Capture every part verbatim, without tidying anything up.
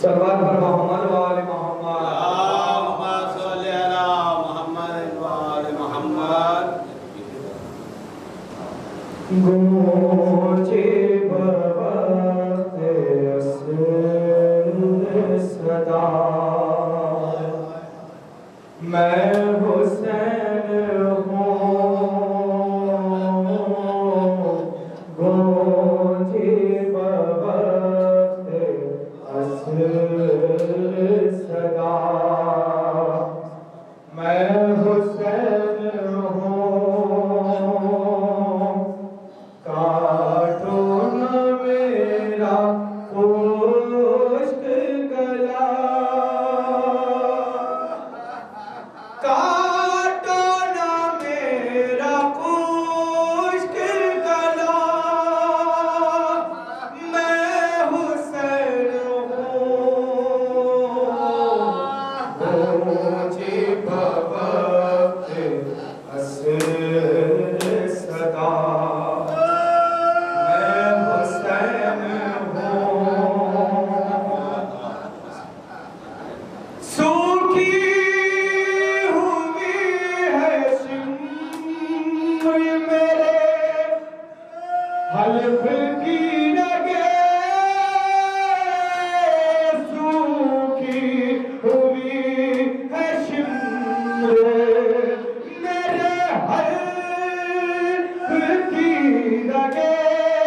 सल्लल्लाहु अलैहि मोहम्मद व आले मोहम्मद अल्लाहुम्मा सल्लि अला मुहम्मद व आले मुहम्मद। गूंजे बवक्त असर सदा मैं हुसैन हूँ। गूंजे बवक्त असर सदा मैं हुसैन हूँ। काटो न मेरा खुश्क गला, काटो न मेरा खुश्क गला, मैं हुसैन हूँ। गूंजे बवक्त असर सदा मैं हुसैन हूँ। सूखी हुई है शिम्र मेरे हल्फ की रगे, सूखी हुई है शिम्र मेरे हल्फ की रगे।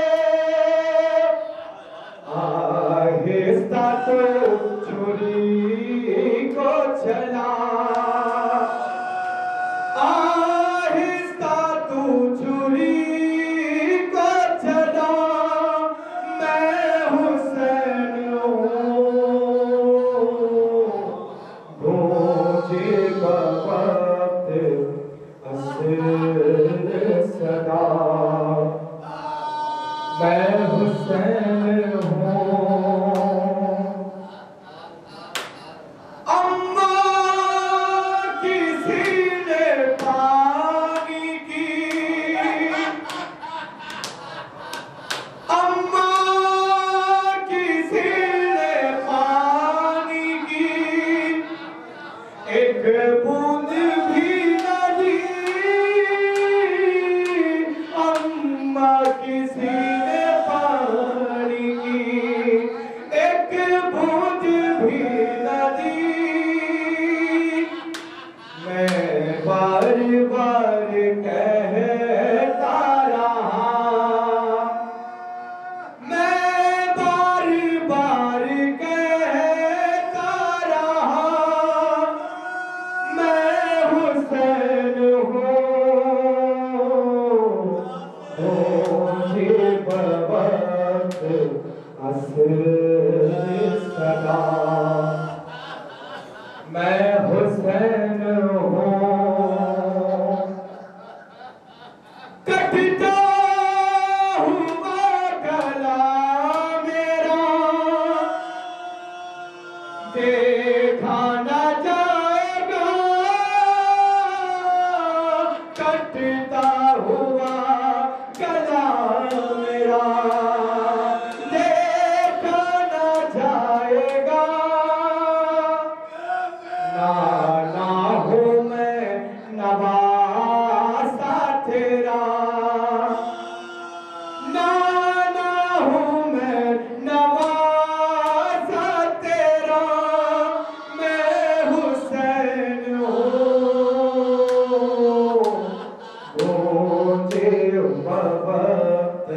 आहिस्ता तो छुरी को चला, आहिस्ता तू छुरी को चला, मैं हुसैन हूँ। गूंजे बवक्त असर सदा मैं हुसैन हूँ। अम्मा किसी ने पानी की, अम्मा किसी ने पानी की, एक बूंद भी न दी। अम्मा किसी ने पानी की, एक बूंद भी न दी। मैं बार बार कहता रहा, मैं बार बार कहता रहा, मैं हुसैन हूँ। गूंजे बवक्त असर सदा मैं हुसैन हूँ। कटता हुआ गला मेरा देखा न जाएगा, कटता हुआ गला मेरा देखा न जाएगा। ना ना हूँ मैं नवासा तेरा, ना ना हूँ मैं नवासा तेरा, मैं हुसैन हूँ। गूंजे बवक्त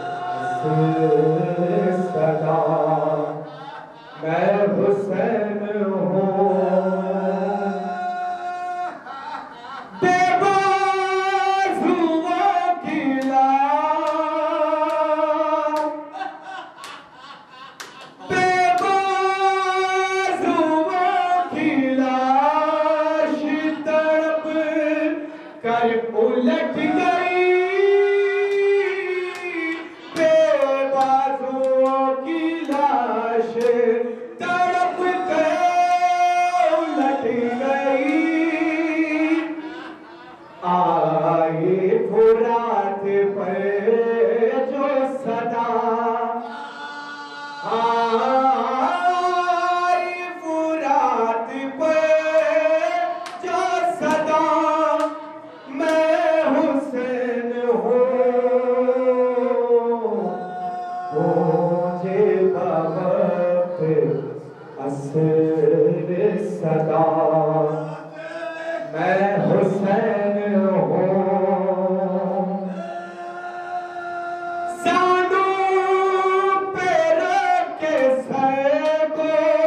असर सदा मैं हुसैन हूँ। बेबाजुओं की लाश, बेबाजुओं की लाश तड़प कर उलट गई, बेबाजुओं की लाश तड़प कर असर सदा मैं हुसैन हूँ सानू पे रखे सर को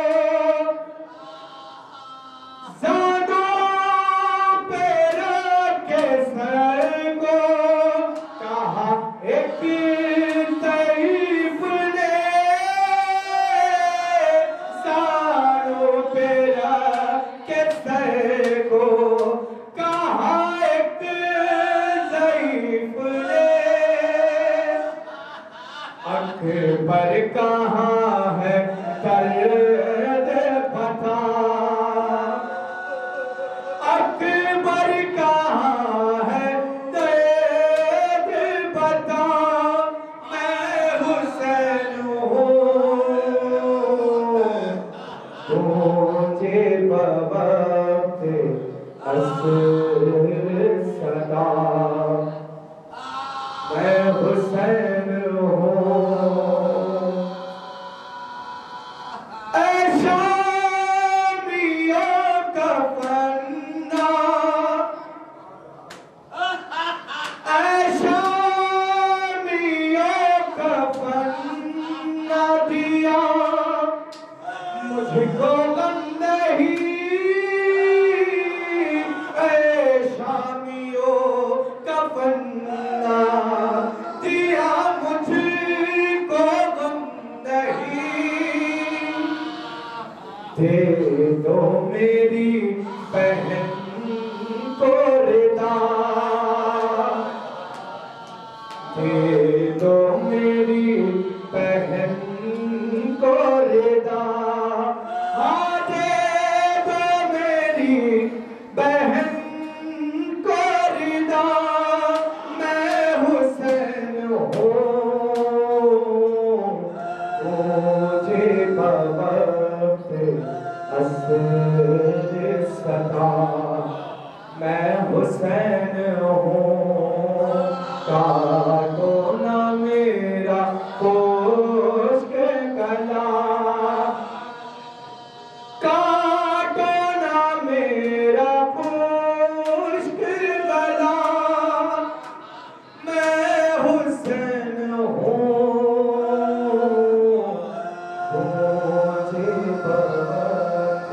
सानू पे रखे सर को कहा एक तैयब ने सानू पे रखे सर को कहा एक ज़ईफ़ ने अकबर कहाँ है दर्द बता अकबर कहाँ है दर्द बता मैं हुसैन हूँ तुझे बवक्त असर सदा मैं हुसैन हूँ मुझको गम नहीं ऐ शामियों कफन ना दिया मुझको गम नहीं दे दो मेरी बहन को रिदा दे दो मेरी बहन को रिदा हाँ दे दो मेरी बहन को रिदा मैं हुसैन हूँ मुझे बवक्त असर सदा मैं हुसैन हूँ काटो ना मेरा खुश्क गला काटो ना मेरा खुश्क गला मैं हुसैन हूँ मुझे बवक्त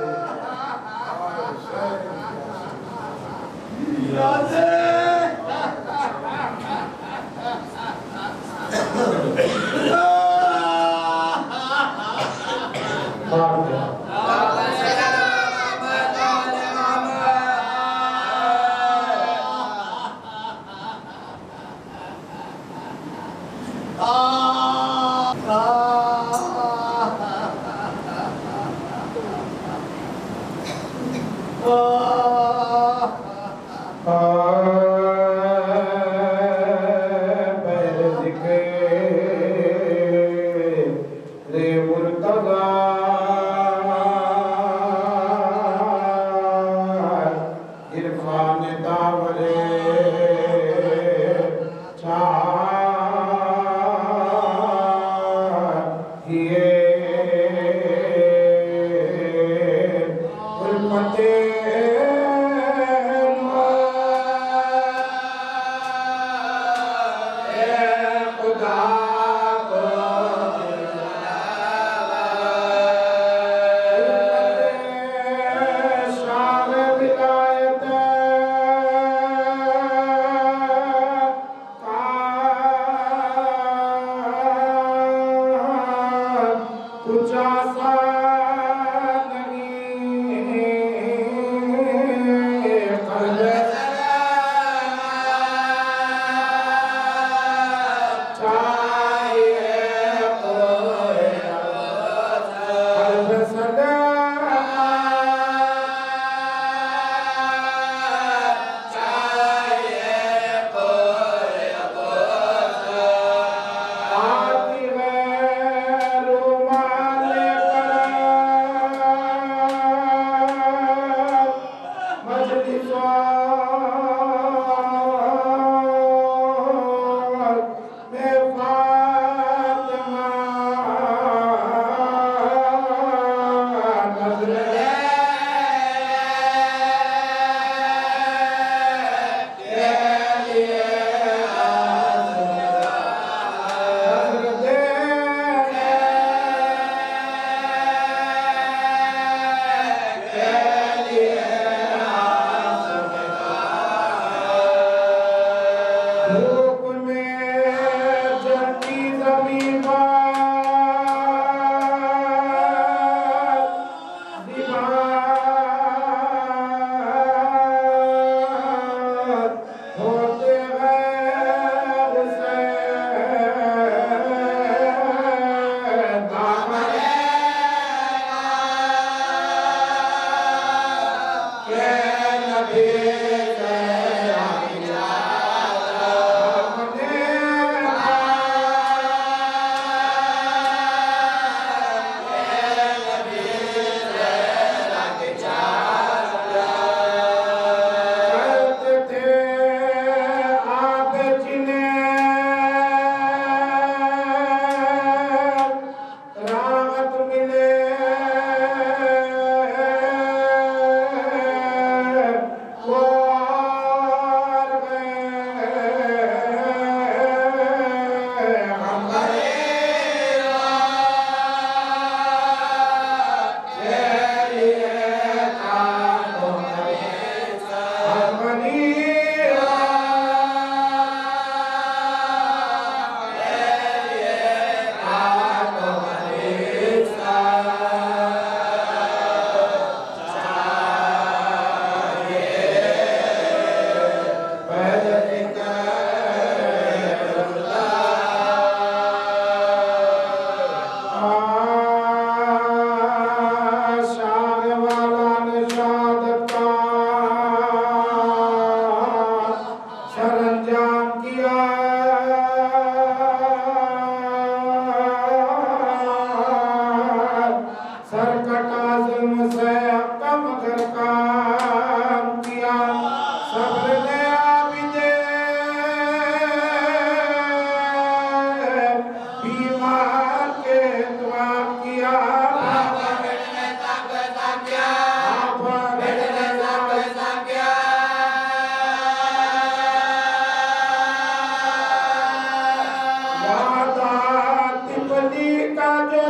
का जो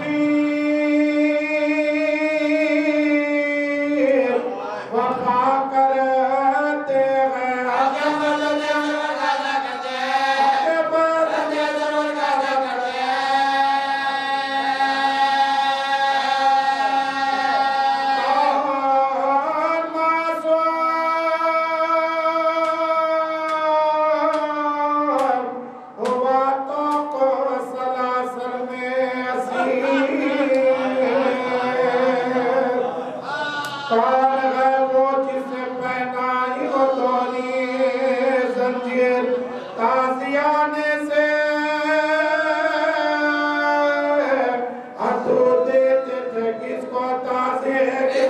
शबीर वफा करते हैं कौन है वो जिसे पहनाई वो दोनी जंजीर ताजियाने से हथू देते थे किसको ताज़े के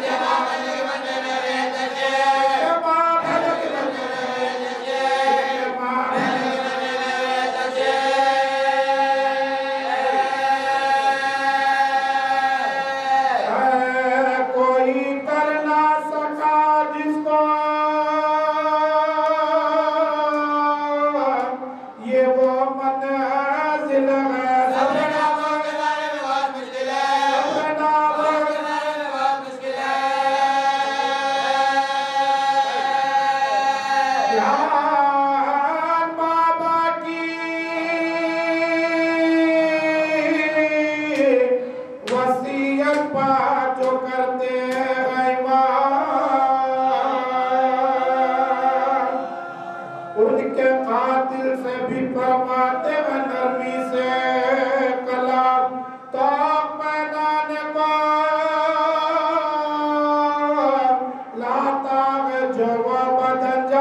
उनके कातिल से भी फरमाते हैं नरमी से कलाम तो मैदान को लाता है जो वो बदन जा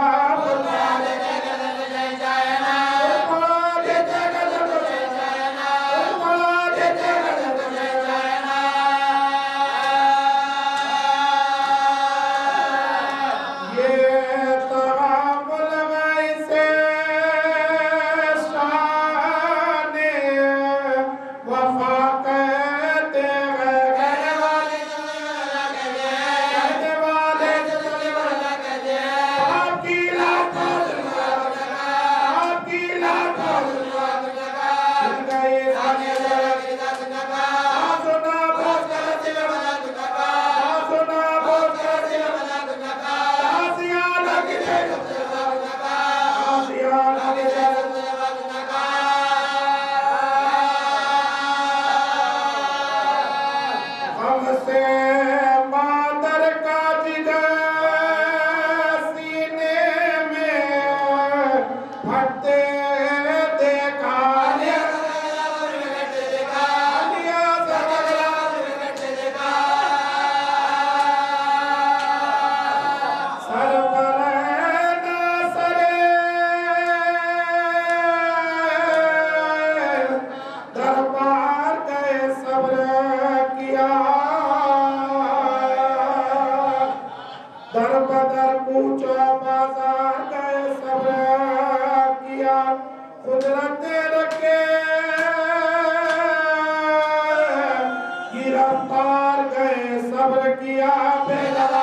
दर बदर पूछो बाजार गए सब्र किया कुदरत रखे गिरफ्तार गए सब्र किया बेलवा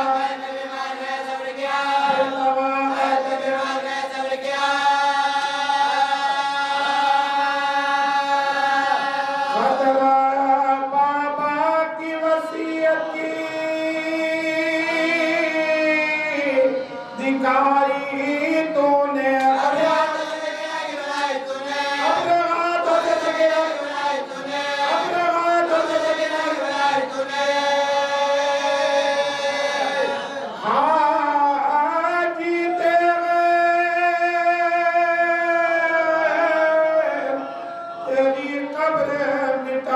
बाबा की वसीयत की दिखाई तूने हाँ जीते तेरी कब्र मिटा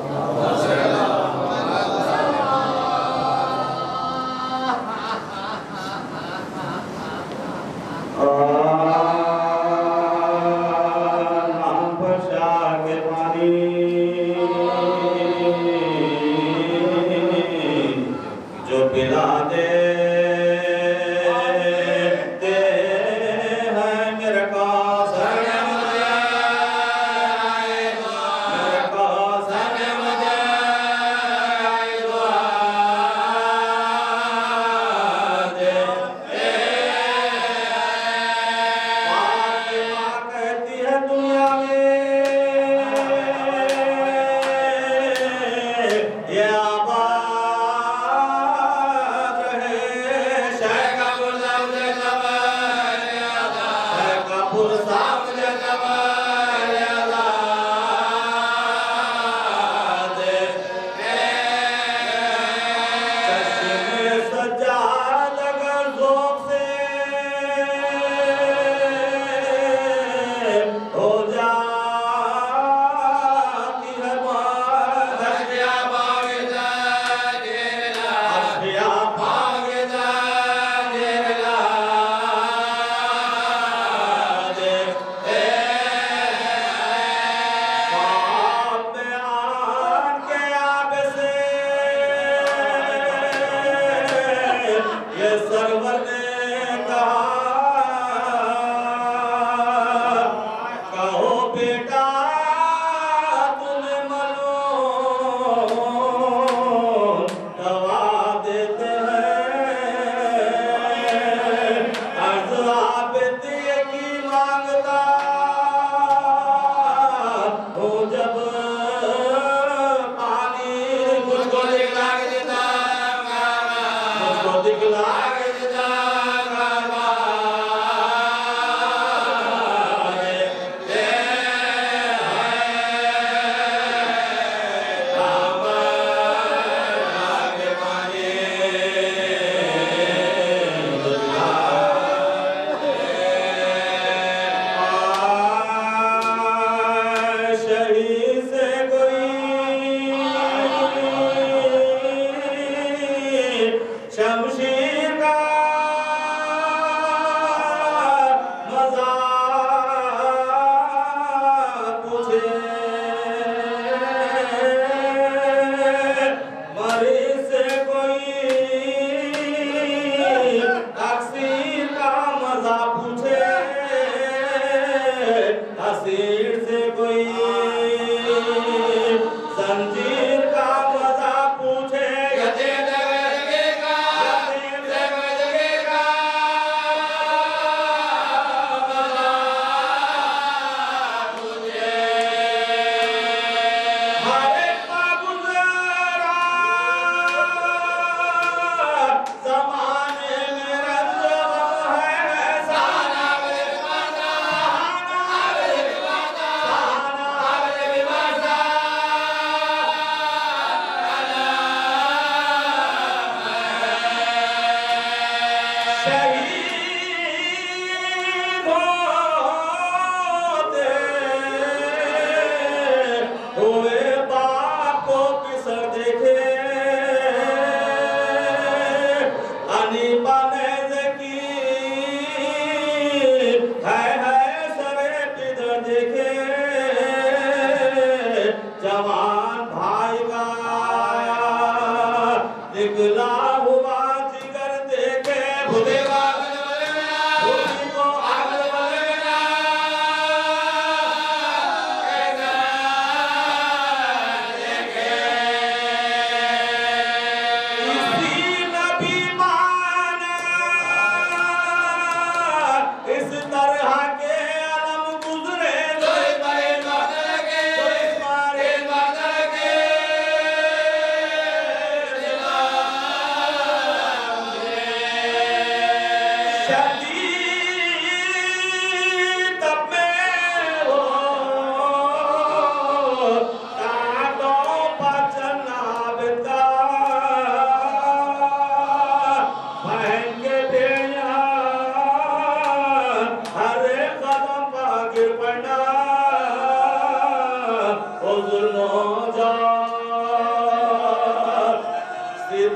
मेरे को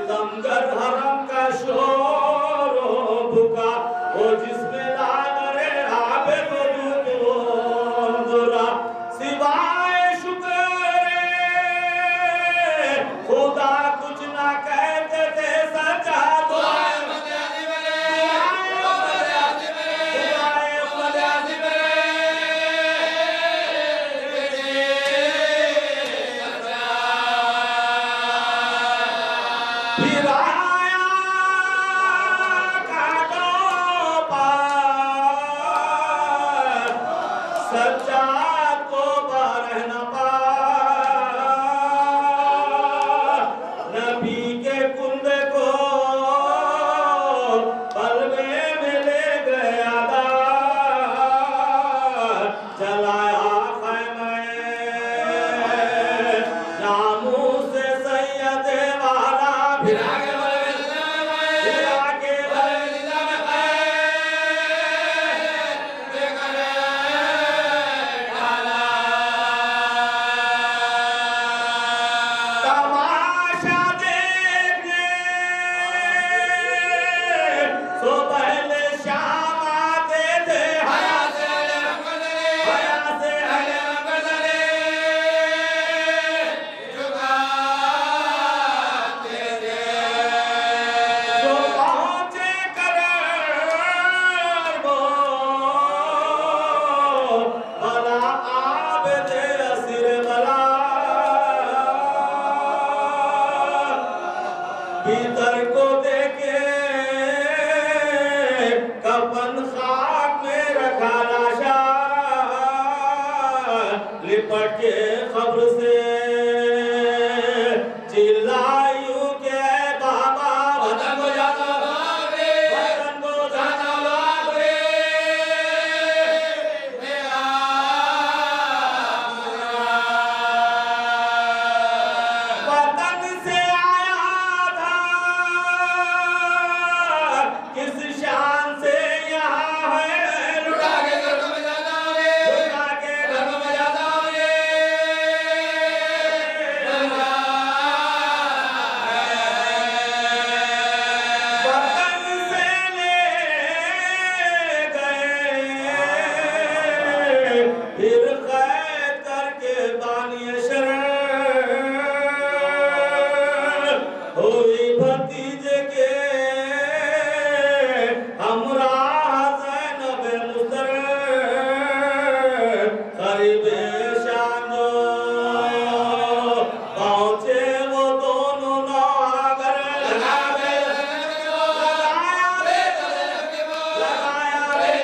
सितमगर हरम का शोर भुका वो जिसमें लानरे आबे बुजुर्ग सिवाय शुक्र खुदा कुछ ना कहते थे सच्चा भीतर को देखे कफन खाक में रखा लाशा लिपट के खबर से चिल्लायू के बाबा वतन को जाना बाबरे वतन को जाना बाबरे मेरा वतन से आया था किस शान से यहाँ है लुटा के घर में जाना रे लुटा के घर में जाना रे वतन से ले गए फिर कैद करके बानी शरण हुई भतीजे के हमरा ज़ैनब मुस्तर करीबे शाम जो पहुंचे वो दोनों नौकर लगाया रे लगाया रे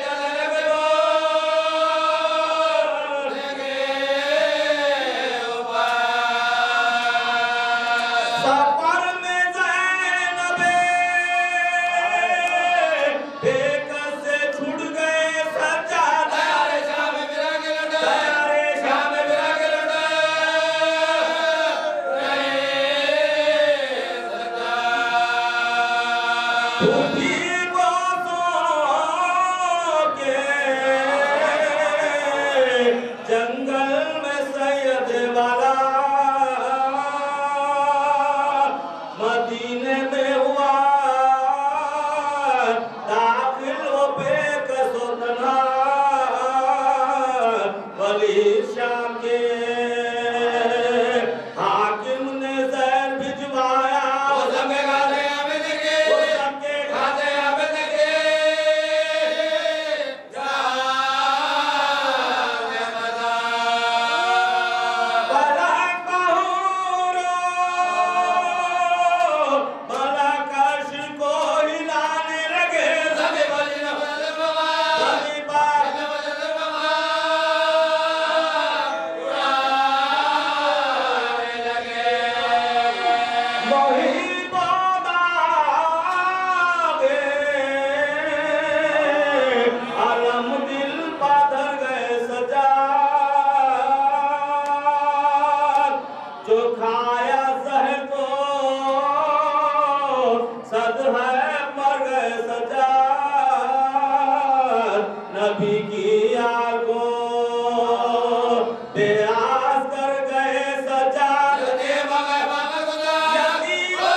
सफर में ज़ैनबे बेकस से छूट गए सज्जाद दयारे शाम में बिरा के लौटा दयारे शाम में बिरा के लौटा उठी को सो के जंगल में सैयद वाला मदीने में हुआ दाखिल वो बेकस व तन्हा वली शाम के हाकिम ने ज़हर भिजवाया वो सबके खाते हमें देंगे वो सबके खाते हमें देंगे भला कहूँ रो भला काश को हिलाने लगे सभी बली न बदल बाबा सभी बात न बदल बाबा उड़ाने लगे वही पौधा अलम दिल पाधर गए सजा जो खाया जहर को सद है मर गए सजा नबी की आग को बेआस कर गए सजा नबी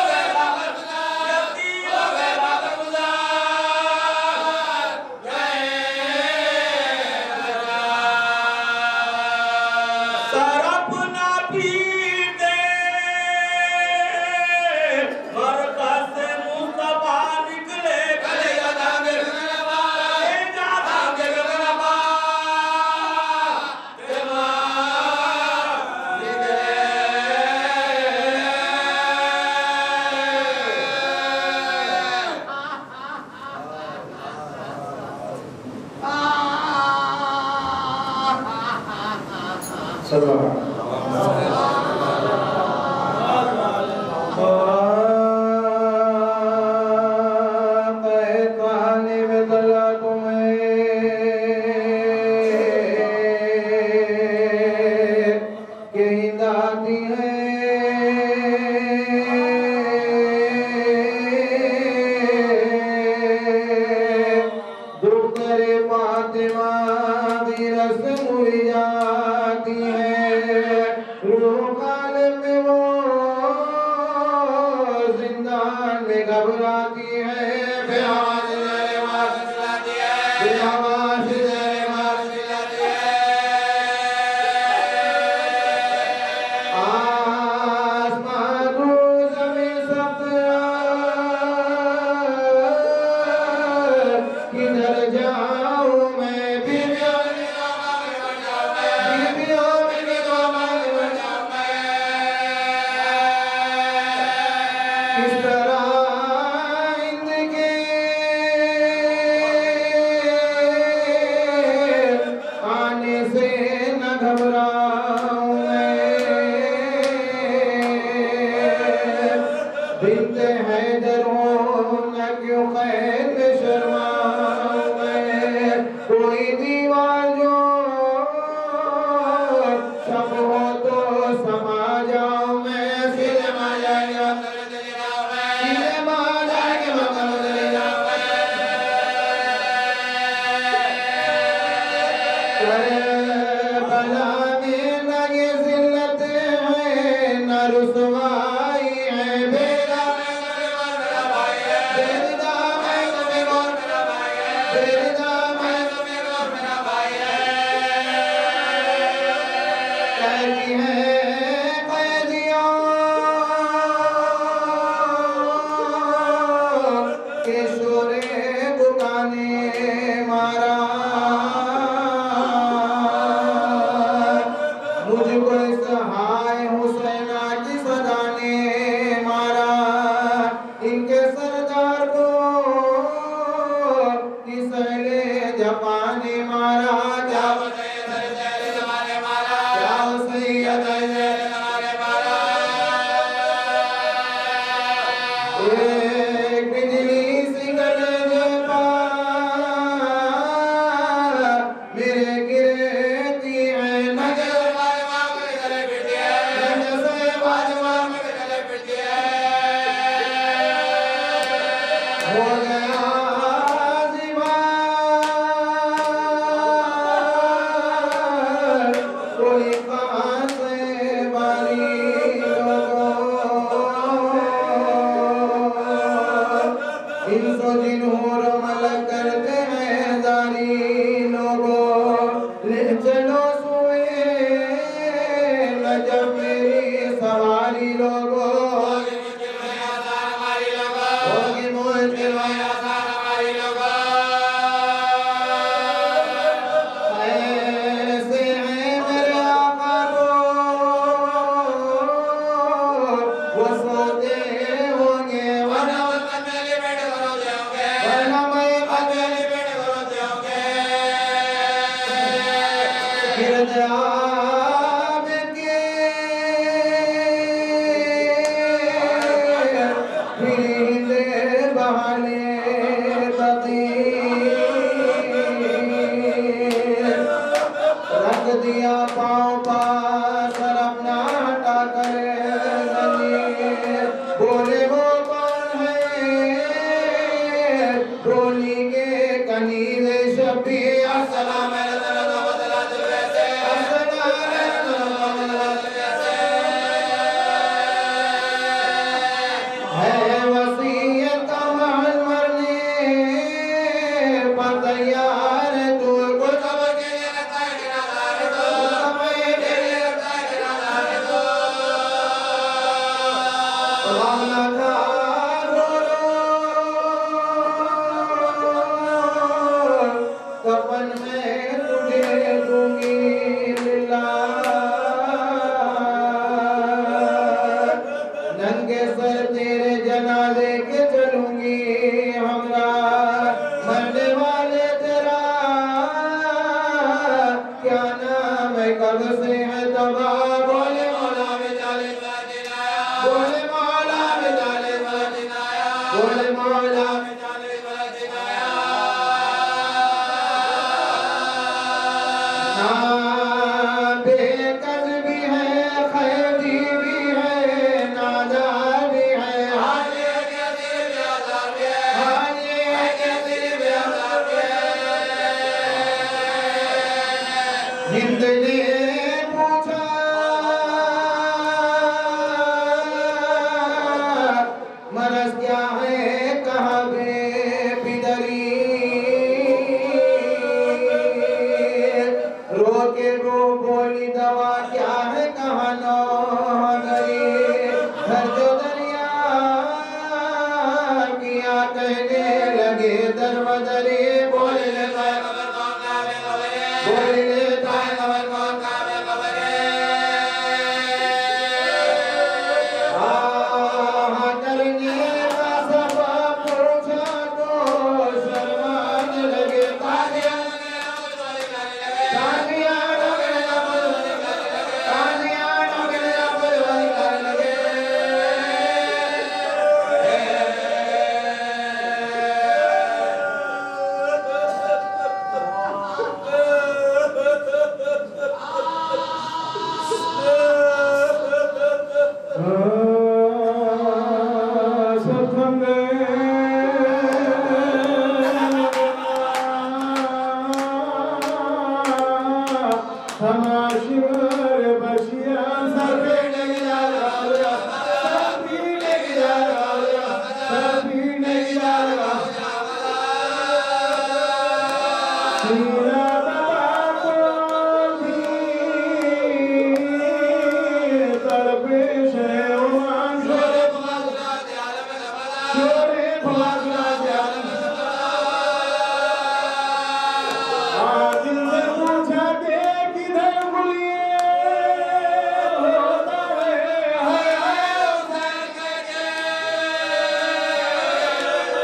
कब से है तो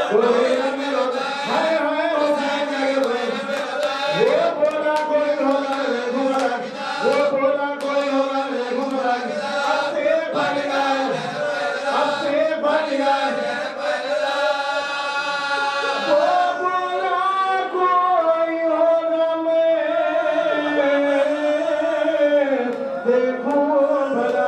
कोई न मिलता हाय हाय हुसैन के कोई वो बोला कोई होगा रे घुमरा वो बोला कोई होगा रे घुमरा अब से बन गए अब से बन गए वो बोला कोई होगा मैं देखूं भला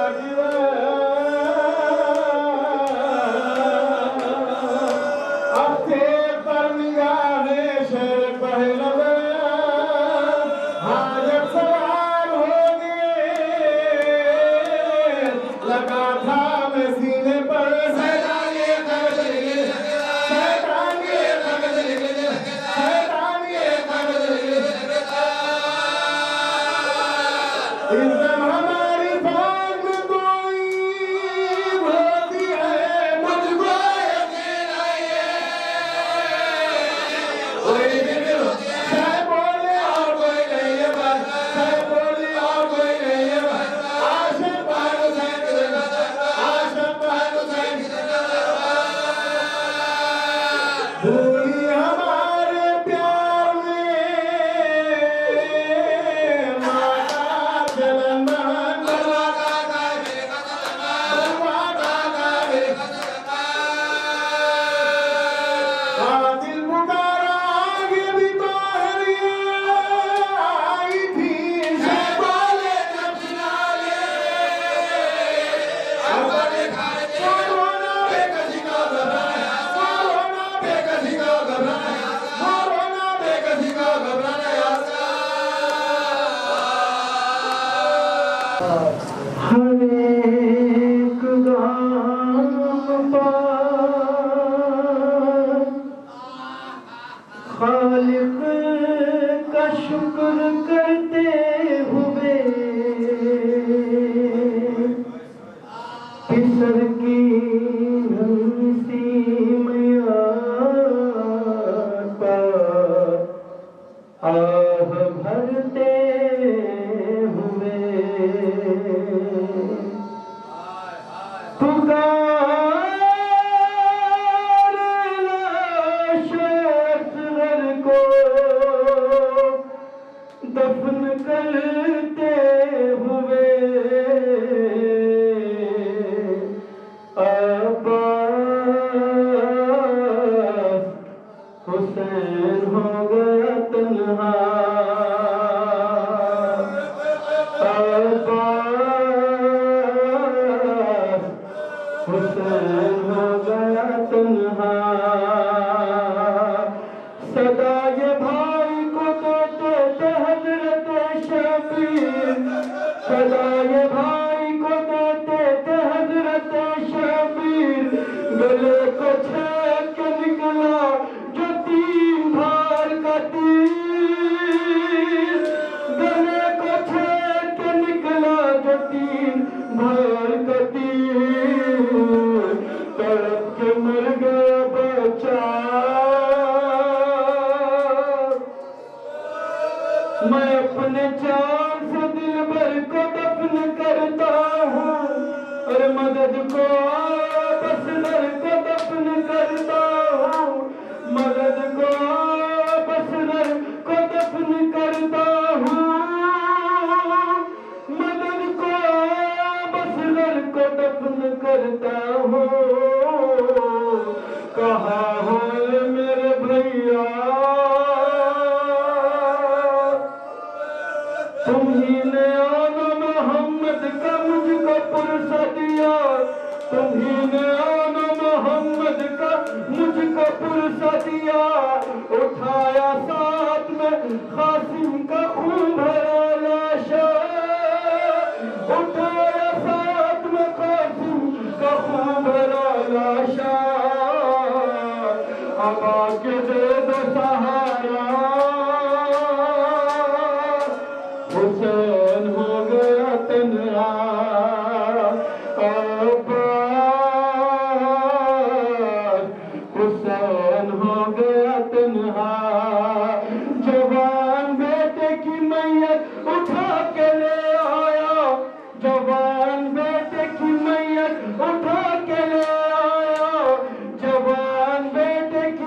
उठा के ले आया जवान बेटे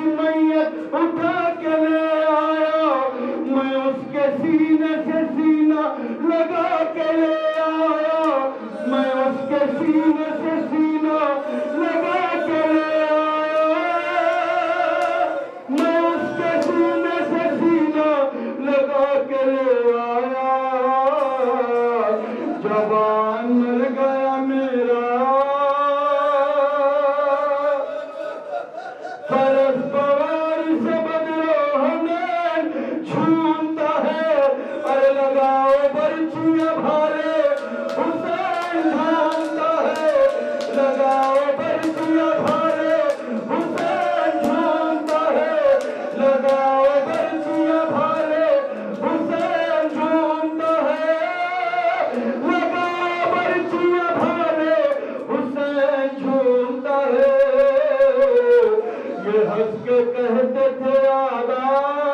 हंस के कहते थे आदा,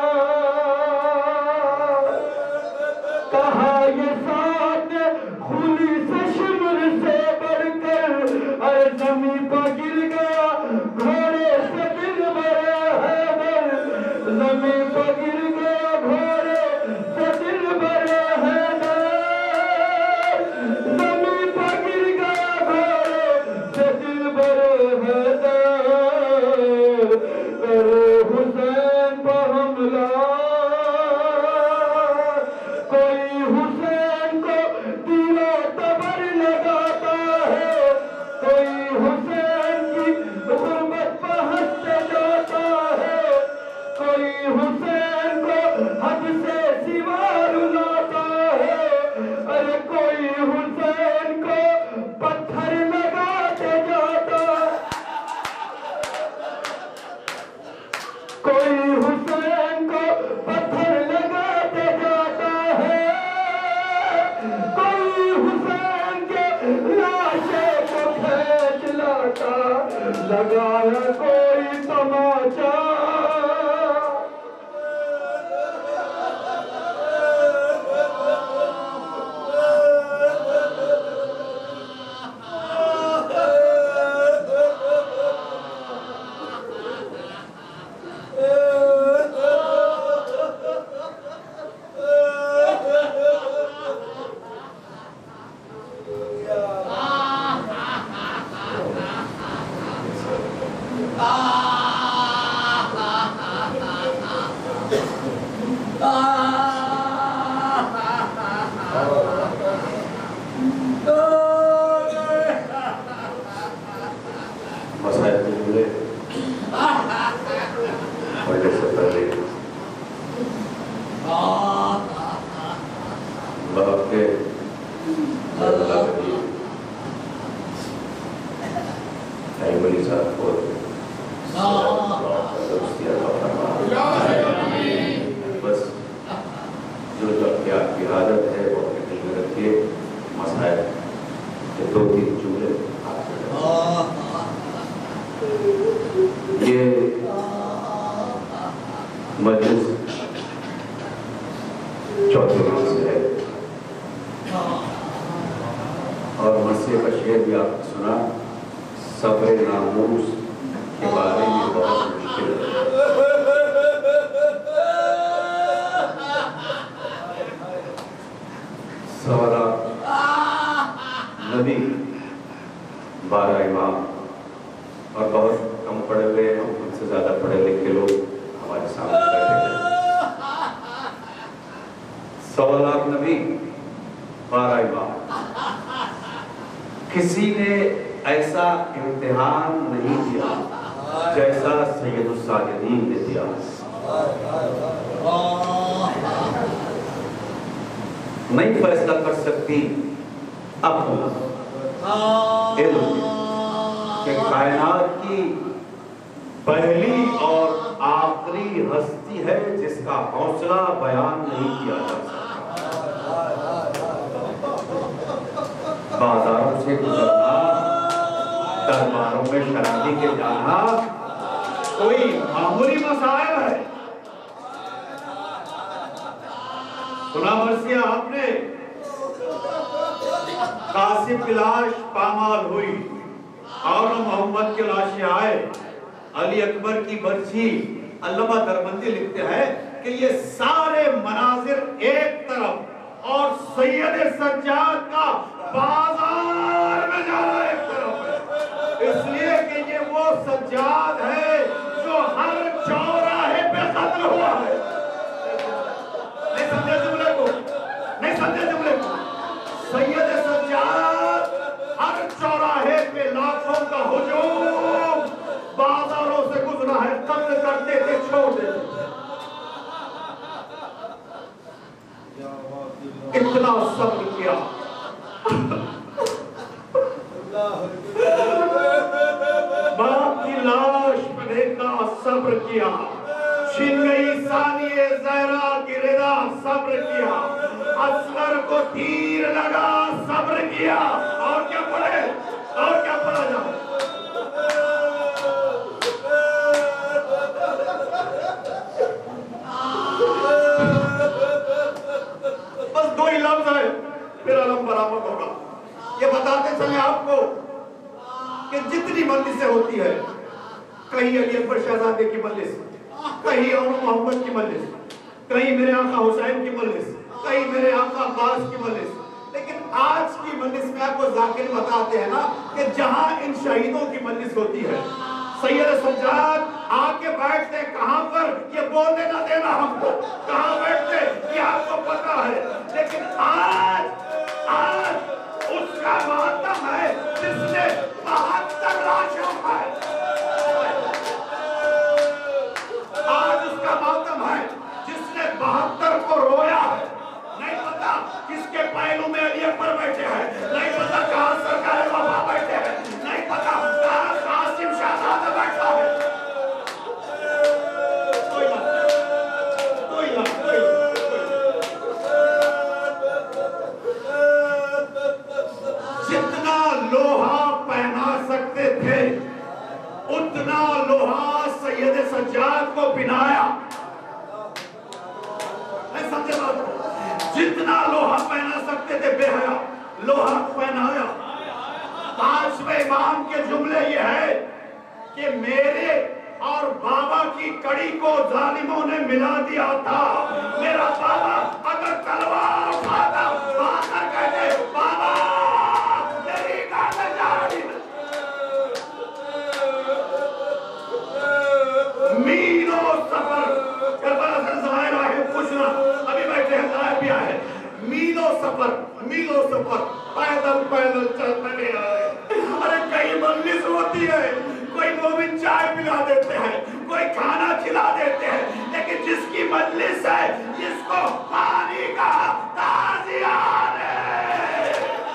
कहा ये साथ खूनी से शिमर से बढ़कर, अरे जमी पर गिर गया घोड़े से दिल बड़े हैदर, जमी पर गिर गया घोड़े से दिल बड़े हैदर, जमी पर गिर गया घोड़े से दिल बड़े हैदर, करे हुसैन पर हमला, कोई हुसैन को दीवा तबर लगाता है, कोई हुसैन की गुर्बत पर हंसते जाता है, कोई हुसैन को हद से सिवा रुलाता है, अरे कोई हुसैन को पत्थर लगाते जाता, कोई हुसैन को पत्थर लगाते जाता है, कोई हुसैन के लाशे को खींच लाता, लगाया कोई तमाचा, नहीं फैसला कर सकती अपना कि कायनात की पहली और आखिरी हस्ती है जिसका हौसला बयान नहीं किया जा सकता। बाजारों से गुजरना, दरबारों में शराबी के जाना कोई मामूली मसाइल है। सुना मर्सिया आपने, कासिम की लाश पामाल हुई और मोहम्मद की लाशें आए, अली अकबर की बर्छी। अल्लामा दरबंदी लिखते हैं कि ये सारे मनाजिर एक तरफ और सैयद सज्जाद का बाजार में जाना एक तरफ है, इसलिए कि ये वो सज्जाद है जो हर चौराहे पे कत्ल हुआ है। नहीं समझे जुमले को, नहीं समझे जुमले को। सैयद सज्जाद हर चौराहे पे लाखों का हुजूम, बाजारों से गुजरा है, कत्ल करते थे, छोड़ देते। इतना सब्र किया, बाप की लाश पे देखा, सब्र किया, छिन गई सानिए ज़हरा की रिदा, सब्र किया, असगर को तीर लगा, सब्र किया। और क्या पढ़े, और क्या पढ़ा जाए। जितनी मजलिसें होती है, कहीं अली अकबर शहजादे की मजलिस, कहीं और मोहम्मद की मजलिस, कहीं मेरे आका हुसैन की मजलिस, कहीं मेरे आका अब्बास की मजलिस, लेकिन आज की मजलिस में आपको जाकिर बताते हैं ना कि जहां इन शहीदों की मजलिस होती है, सैयद सज्जाद आके बैठते कहां पर, ये बोलने ना देना हमको, कहां बैठते ये आपको पता है। लेकिन आज आज उसका मातम है जिसने बहत्तर लाशों का है, आज उसका मातम है जिसने बहत्तर को रोया है। नहीं पता किसके पहलू में अली अकबर बैठे हैं, नहीं पता कहां सरकार बाबा बैठे हैं, नहीं पता कहां कासिम शहजादा बैठा है। कोई ना, कोई ना, कोई जितना लोहा पहना सकते थे उतना लोहा सैयद सज्जाद को पिनाया। नहीं समझे बात को? जितना लोहा पहना सकते थे बेहया लोहा पहनाया। पांचवें इमाम के जुमले ये है कि मेरे और बाबा की कड़ी को जालिमों ने मिला दिया था। मेरा बाबा अगर तलवार उठाता बाहर कहते बाबा तेरी गाना जारी मीलों सफर करबला से ज़ाहिर है पूछना अभी बैठे हैं ज़ाहिर भी आए मीलों सफर मीलों सफर पैदल पैदल चल पड़े आए। अरे कई मजलिस होती है, कोई मोमिन चाय पिला देते हैं, कोई खाना खिला देते हैं, लेकिन जिसकी मजलिस है जिसको पानी का ताज़ियान है,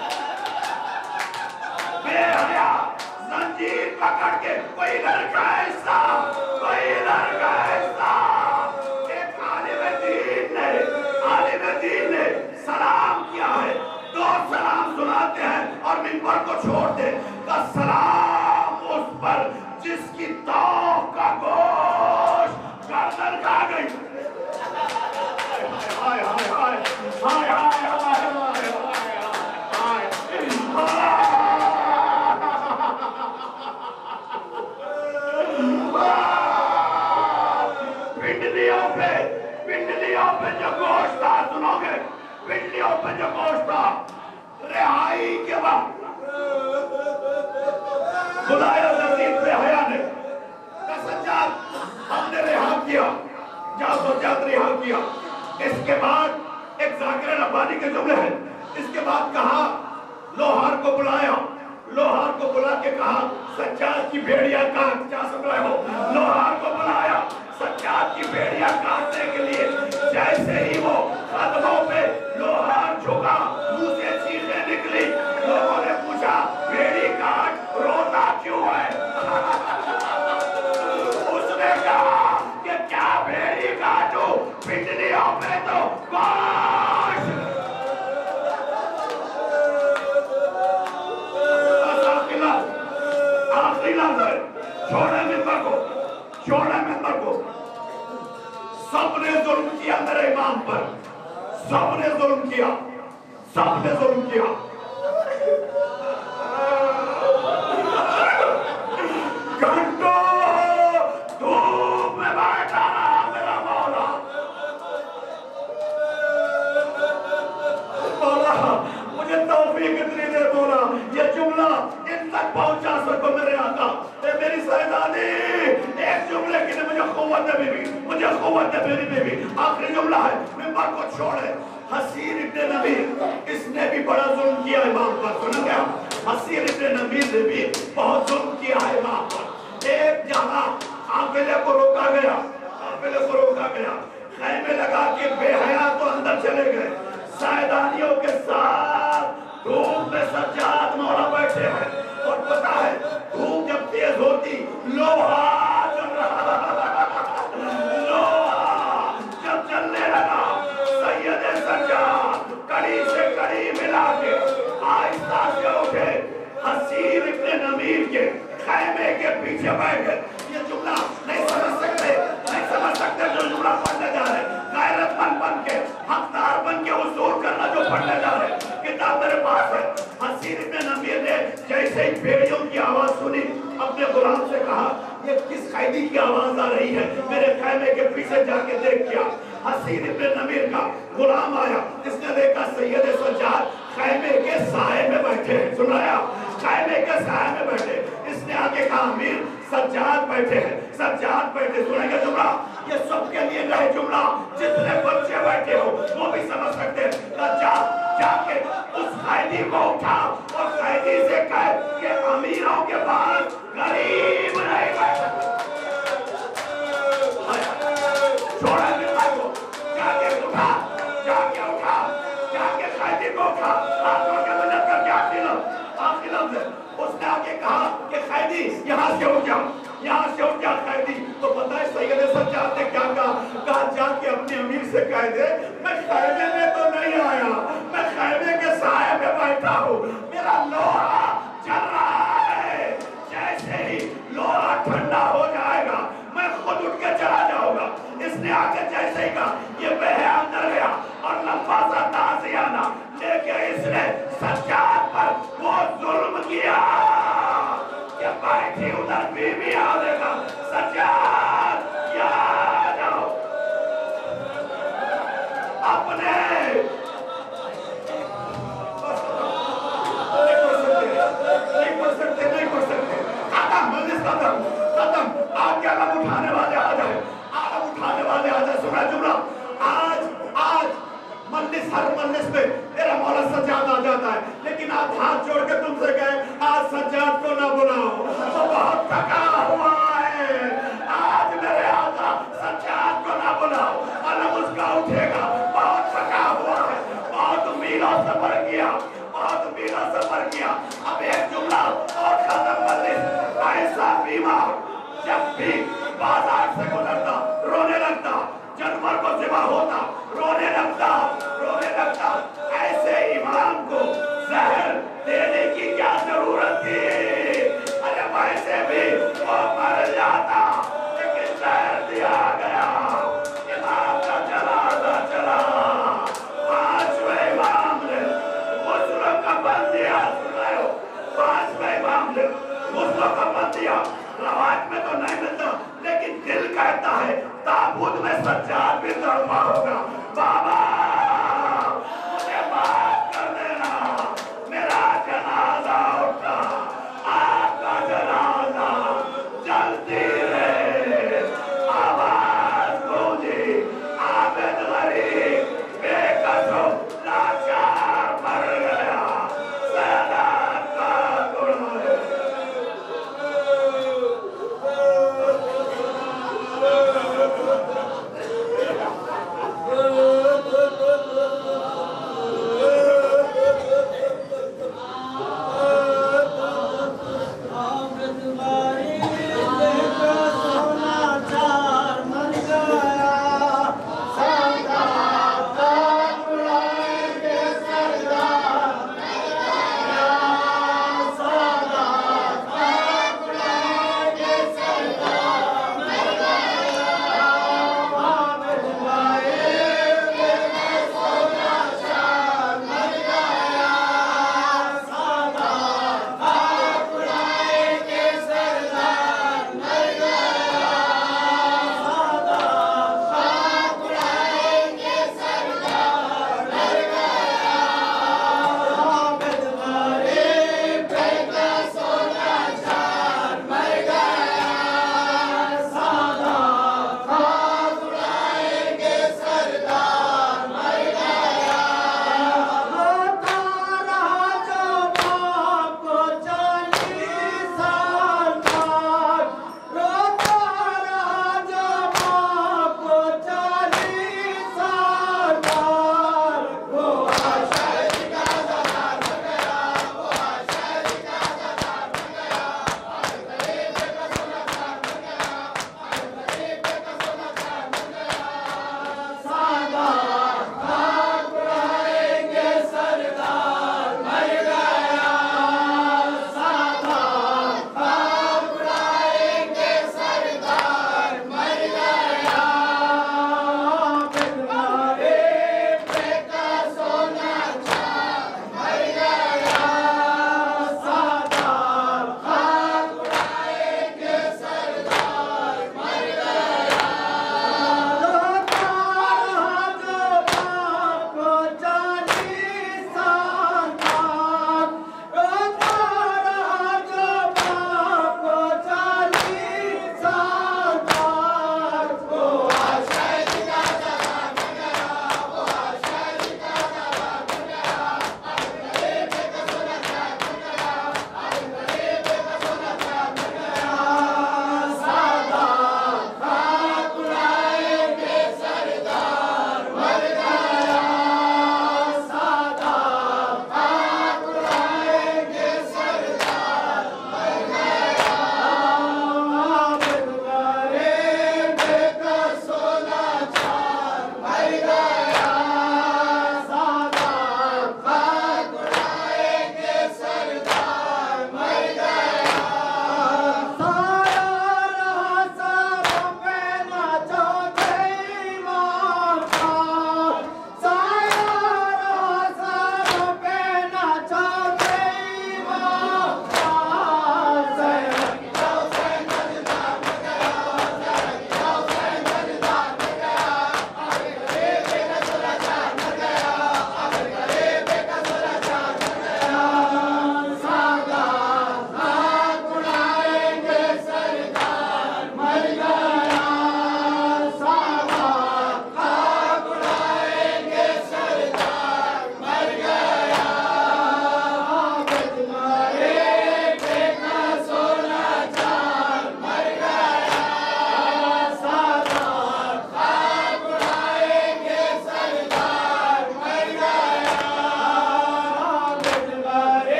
बेहया जंजीर पकड़ के कोई इधर का हिस्सा कोई इधर का हिस्सा। एक आलिम दीन ने आलिम दीन ने सलाम किया है, दो सलाम सुनाते हैं और मिंबर को छोड़ दे का सलाम उस पर जिसकी तौक का गोश्त गर्दन खा गई। हाय हाय हाय हाय हाय हाय हाय पिंडलियों पे पिंडलियों पे जो गोश्त था सुनोगे, पिंडलियों पे जो गोश्त था रिहाई के वक्त बुलाया नजीब पे हया ने सज्जाद हमने रिहा किया, जा सज्जाद रिहा किया। इसके बाद एक जाकिर रब्बानी के जुमले हैं। इसके बाद कहा लोहार को बुलाया, लोहार को बुला के कहा सज्जाद की भेड़िया काट, क्या सुन रहे हो? लोहार को बुलाया सज्जाद की भेड़िया काटने के लिए। जैसे ही वो कदमों पे लोहार झुका मुंह से चीजें निकली, लोगों ने पूछा भेड़ी काट रोता क्यों है? उसने कहा कि क्या भेड़ी काटो पिंडलियों में तो गोश्त। आखिरी लफ्ज़ है, छोड़े मिंबर को, छोड़े मिंबर को। सबने जुल्म किया मेरे इमाम पर, सबने जुल्म किया, सबने जुल्म किया। घंटों धूप में बैठा रहा मेरा मौला। मौला मुझे तौफीक इतनी दे मौला, ये जुमला इन तक पहुंचा सको मेरे आका। ए मेरी शहजादी एक जुमले की ने मुझे क़ुव्वत दे बीबी, मुझे क़ुव्वत दे मेरी बीबी। आखिरी जुमला है, मिंबर को छोड़े। हसीर इब्ने नबीर इसने भी बड़ा जुल्म किया इमाम पर, सुन गया? हसीर इब्ने नबीर ने भी बहुत जुल्म किया है इमाम पर। एक जहां काफिले को रोका गया, काफिले को रोका गया, खैमे लगा के बेहया तो अंदर चले गए, सायदानियों के साथ धूप में सज्जाद मौला बैठे हैं। और पता है धूप जब तेज होती लोहा जल रहा, लोहा जब जलने लगा सैयद सज्जाद कड़ी से कड़ी मिला के आहिस्ता से उठे, हसीर इब्ने नमीर के खैमे के पीछे बैठ गए। ये जुमला नहीं समझ सकते, नहीं समझ सकते जो जुमला पढ़ने जा रहे, गैरतमंद बन के हकदार बन के उसूल करना जो पढ़ने जा रहे। किताब मेरे पास है। हसीर इब्ने नमीर ने जैसे ही भेड़ियों की आवाज सुनी कहा ये किस कैदी की आवाज आ रही है? मेरे खैमे के पीछे जाके देख क्या हसीन इब्न नमीर का गुलाम आया। इसने देखा सैयद सज्जाद खैमे के साए में बैठे हैं। सुनाया खैमे के साए में बैठे। इसने आके कहा अमीर सज्जाद बैठे हैं, सज्जाद बैठे। सुनेंगे जुमला, ये सबके लिए रहे जुमला, जितने बच्चे बैठे हो वो भी समझ सकते हैं। सज्जाद जाके उस कैदी को उठा और कैदी से कहे कि अमीरों के पास गरीब नहीं बैठा। छोड़ा को जाके उठा, जाके उठा, जाके कैदी को उठा। आत्मा के मदद कर क्या खिलम, आखिलम से उसने आके कहा कि कैदी यहाँ से उठ जाओ, यहाँ से उठ जा कैदी। तो पता है सैयद सज्जाद ने क्या कहा? कहा जाके अपने अमीर से कह दे मैं खैमे में तो नहीं आया, मैं खैमे के साए में बैठा हूँ, मेरा लोहा चल रहा है। जैसे ही लोहा ठंडा हो जाएगा मैं खुद उठ के चला जाऊंगा। इसने आके जैसे ही कहा ये बह अंदर गया और लंबा सा ताज़ियाना लेके इसने सज्जाद पर वो जुल्म किया कि बैठी उधर बीवी आ देगा सज्जाद या जाओ अपने नहीं कर सकते, नहीं कर सकते। खत्म मजलिस खत्म, खत्म। आज क्या आलम उठाने वाले आ जाए, आलम उठाने वाले आ जाए। सुना जुमला, आज आज मजलिस हर मजलिस में तेरा मौला सज्जाद आ जाता है, लेकिन आप हाथ जोड़ के तुमसे कहे आज सज्जाद को ना बुलाओ तो बहुत थका हुआ है। आज मेरे आका सज्जाद को ना बुलाओ, आलम उसका उठेगा, बहुत थका हुआ है, बहुत मीलों सफर किया, बहुत मीलों सफर किया। अब एक जुमला और खत्म मजलिस। ऐसा बीमार जब भी बाजार से गुजरता रोने लगता, जानवर को जिबा होता रोने लगता, रोने लगता। ऐसे इमाम को जहर देने की क्या जरूरत थी? अरे वैसे भी वो मर जाता, लेकिन जहर दिया गया। इमाम का जनाजा चला, पांचवें इमाम ने मुस्लिम का बंदिया सुनायो, पांचवें इमाम ने मुस्लिम का बंदिया। रवाज में तो नहीं मिलता, लेकिन दिल कहता है ताबूत में सज्जाद भी तड़पा होगा। बाबा मुझे माफ कर देना, मेरा जनाजा उठा, आपका जनाजा जल्दी रे। आवाज गूंजी, आबिद गरीब बेकसूर लाचार मर गया, सलात का गुलाम। Oh,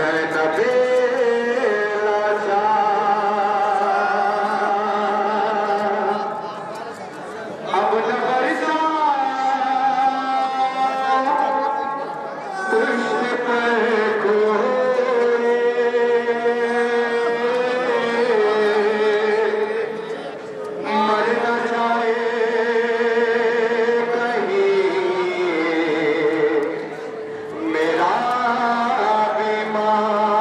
मेरा अभिमान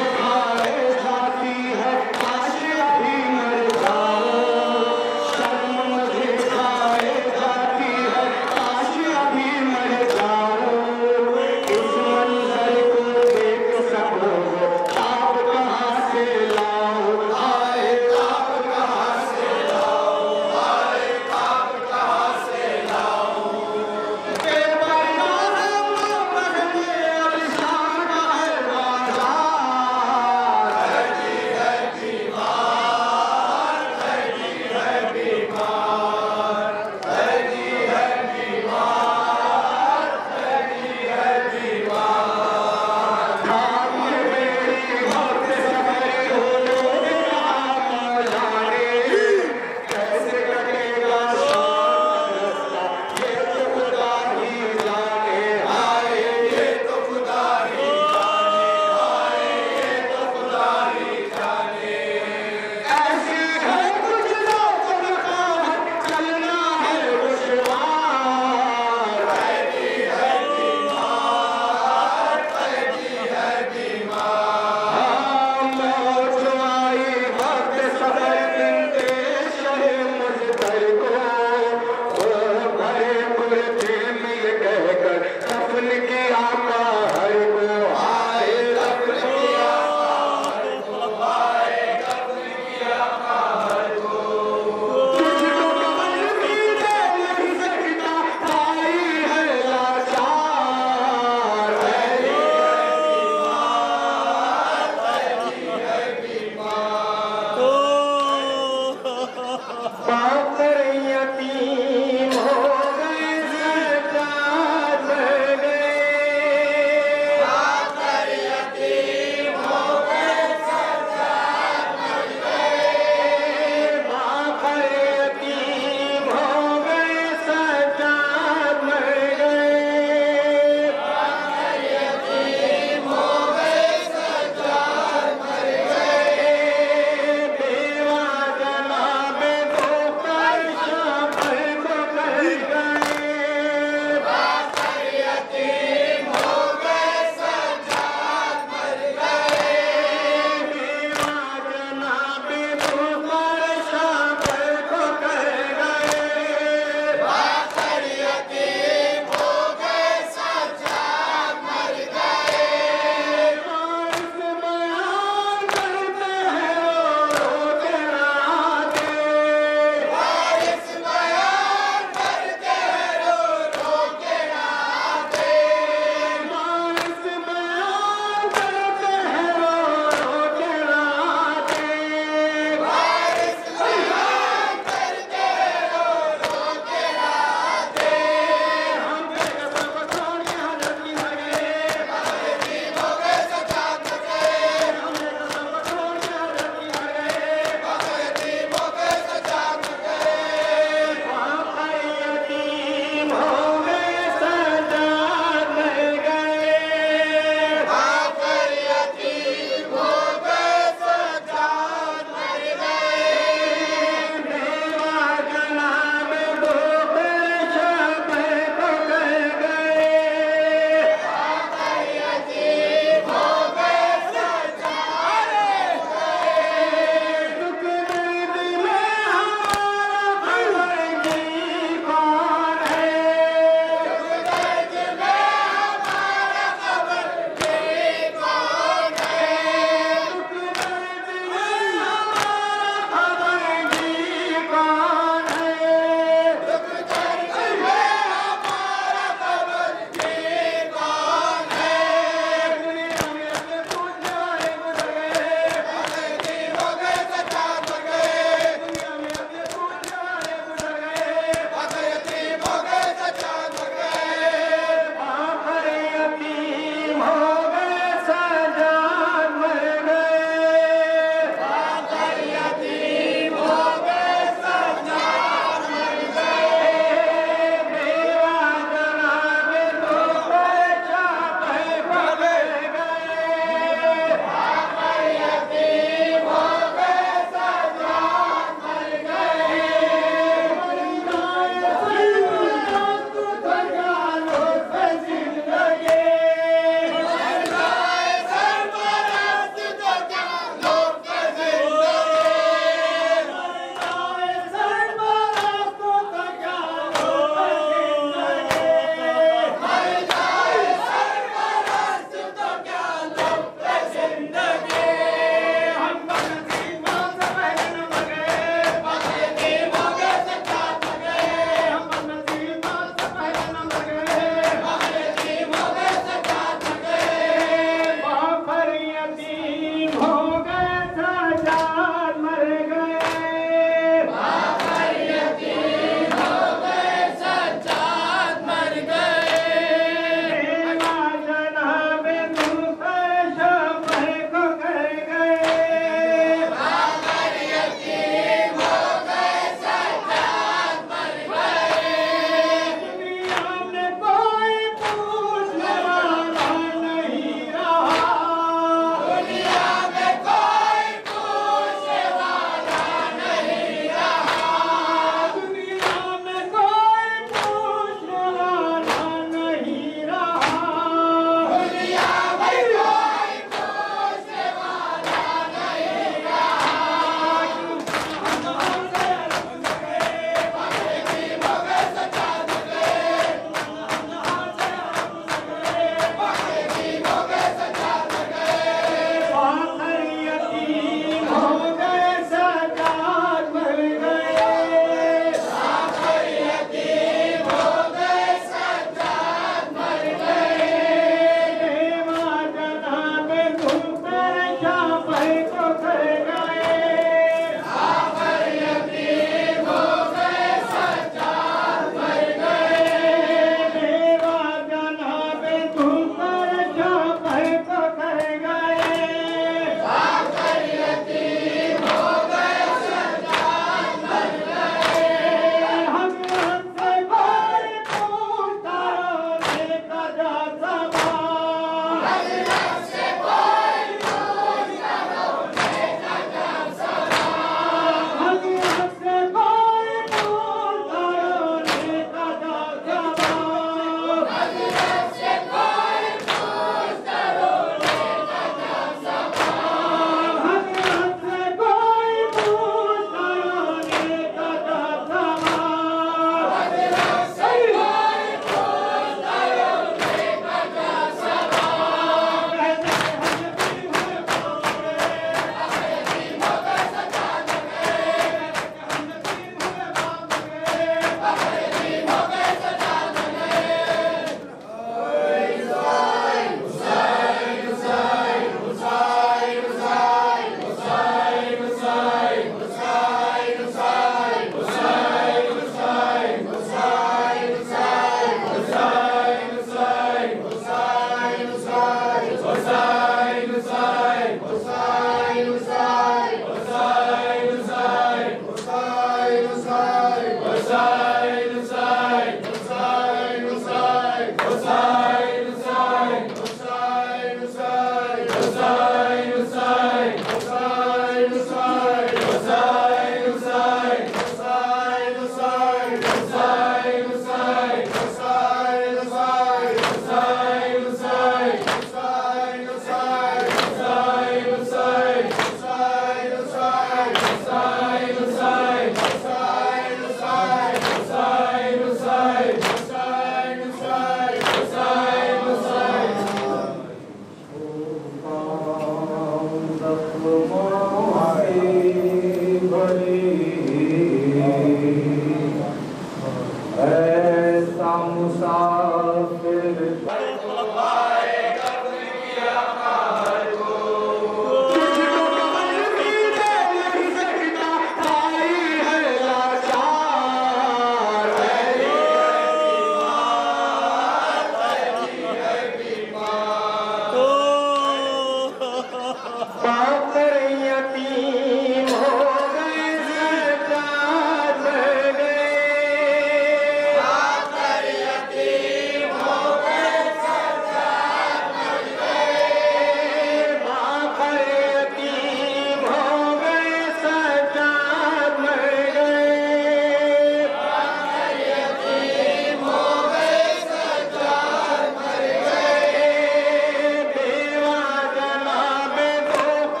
देवा जनाब दो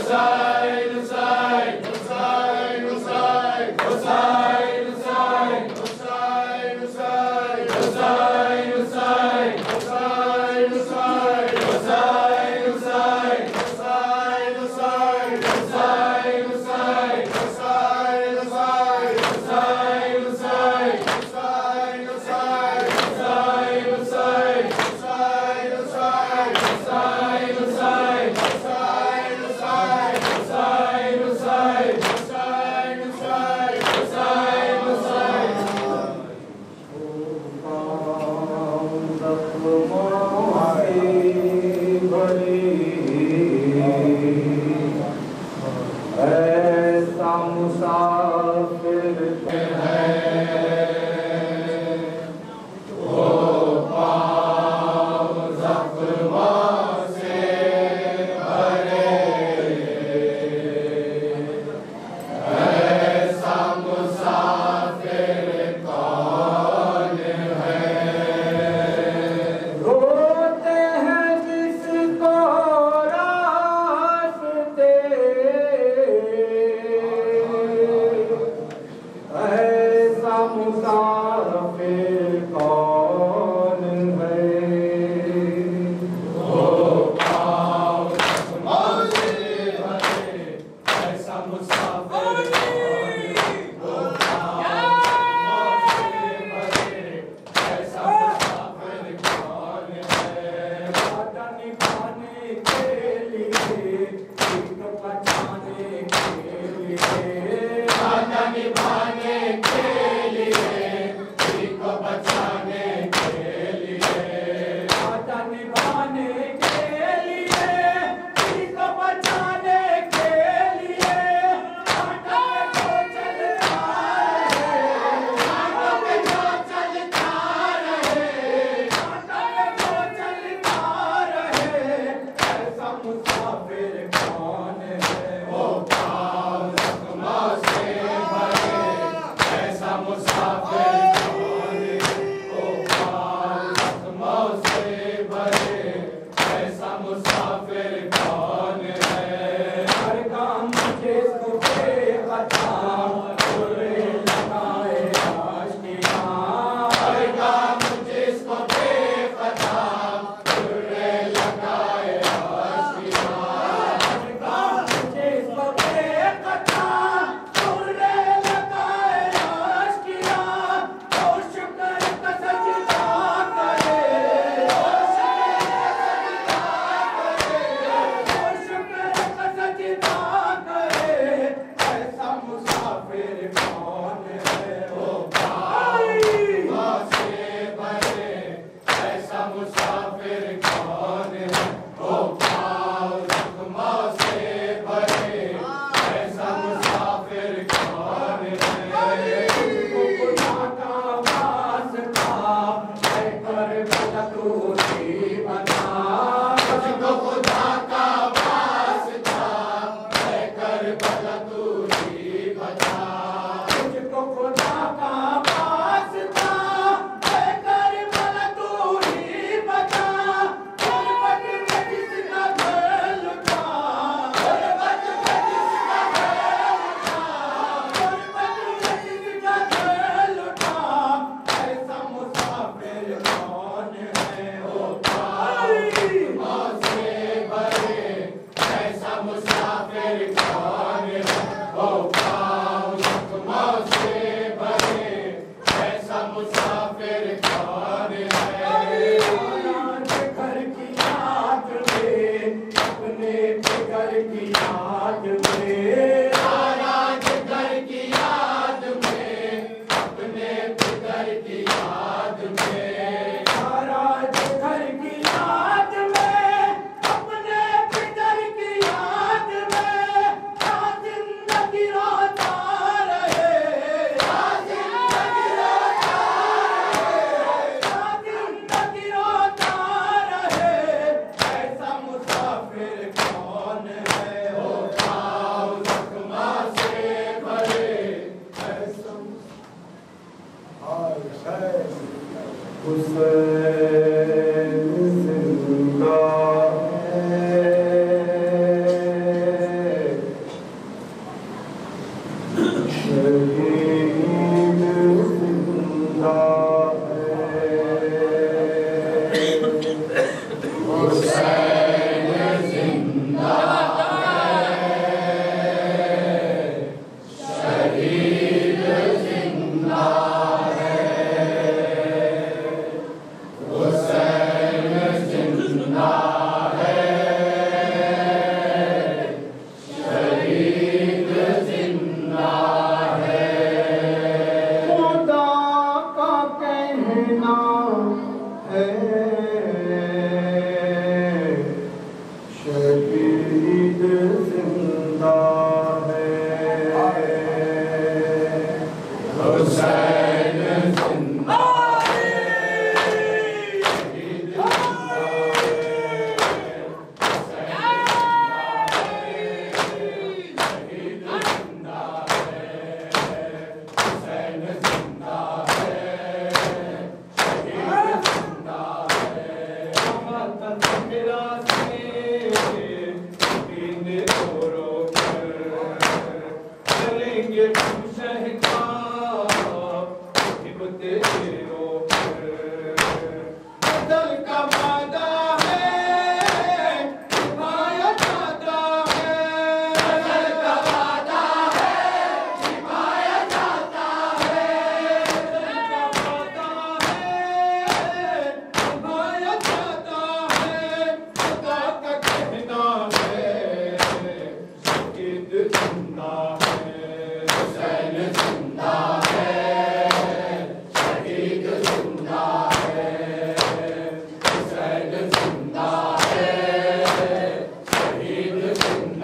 Hussein Zindah hai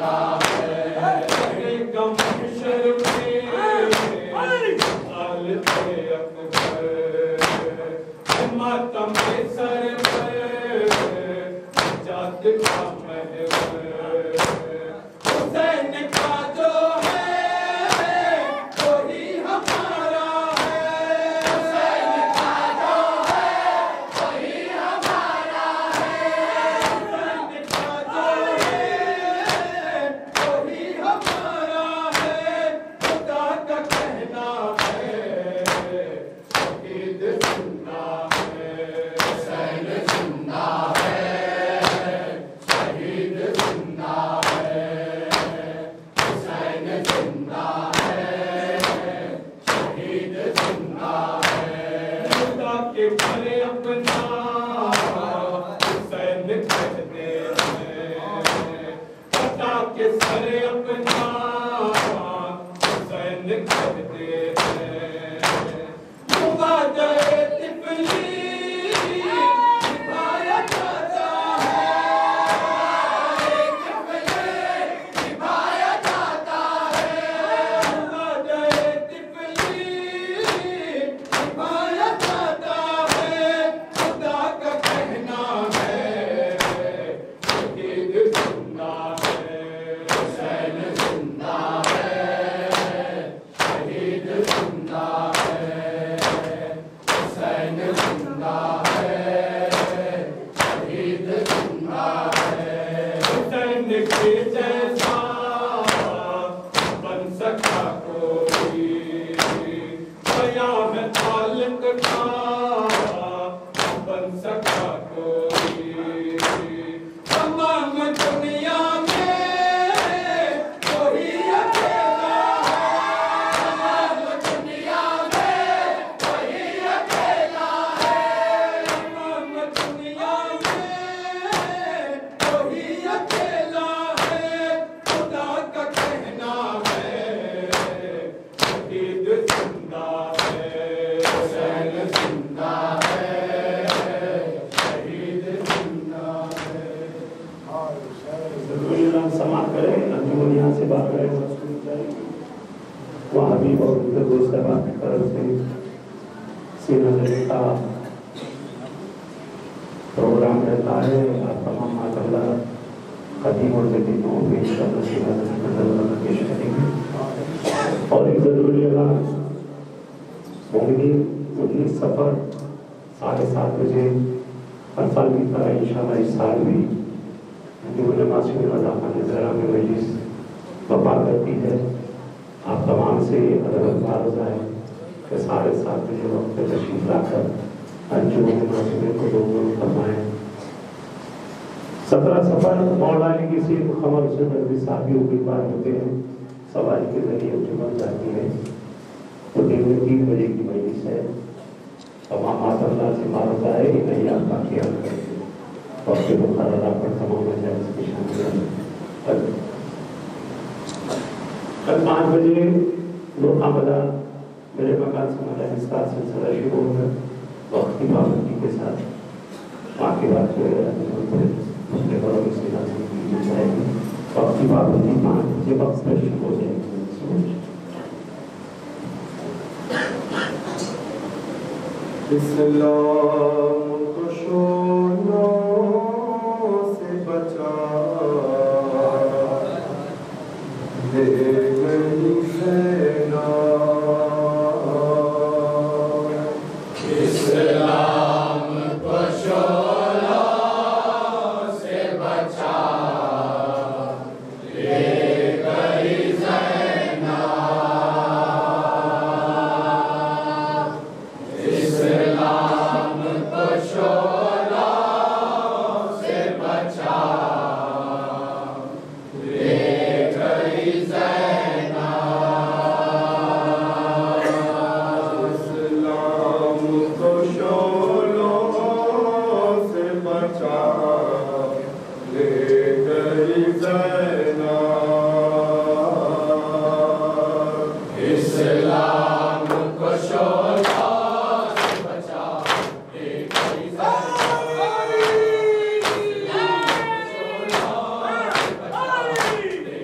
Hey!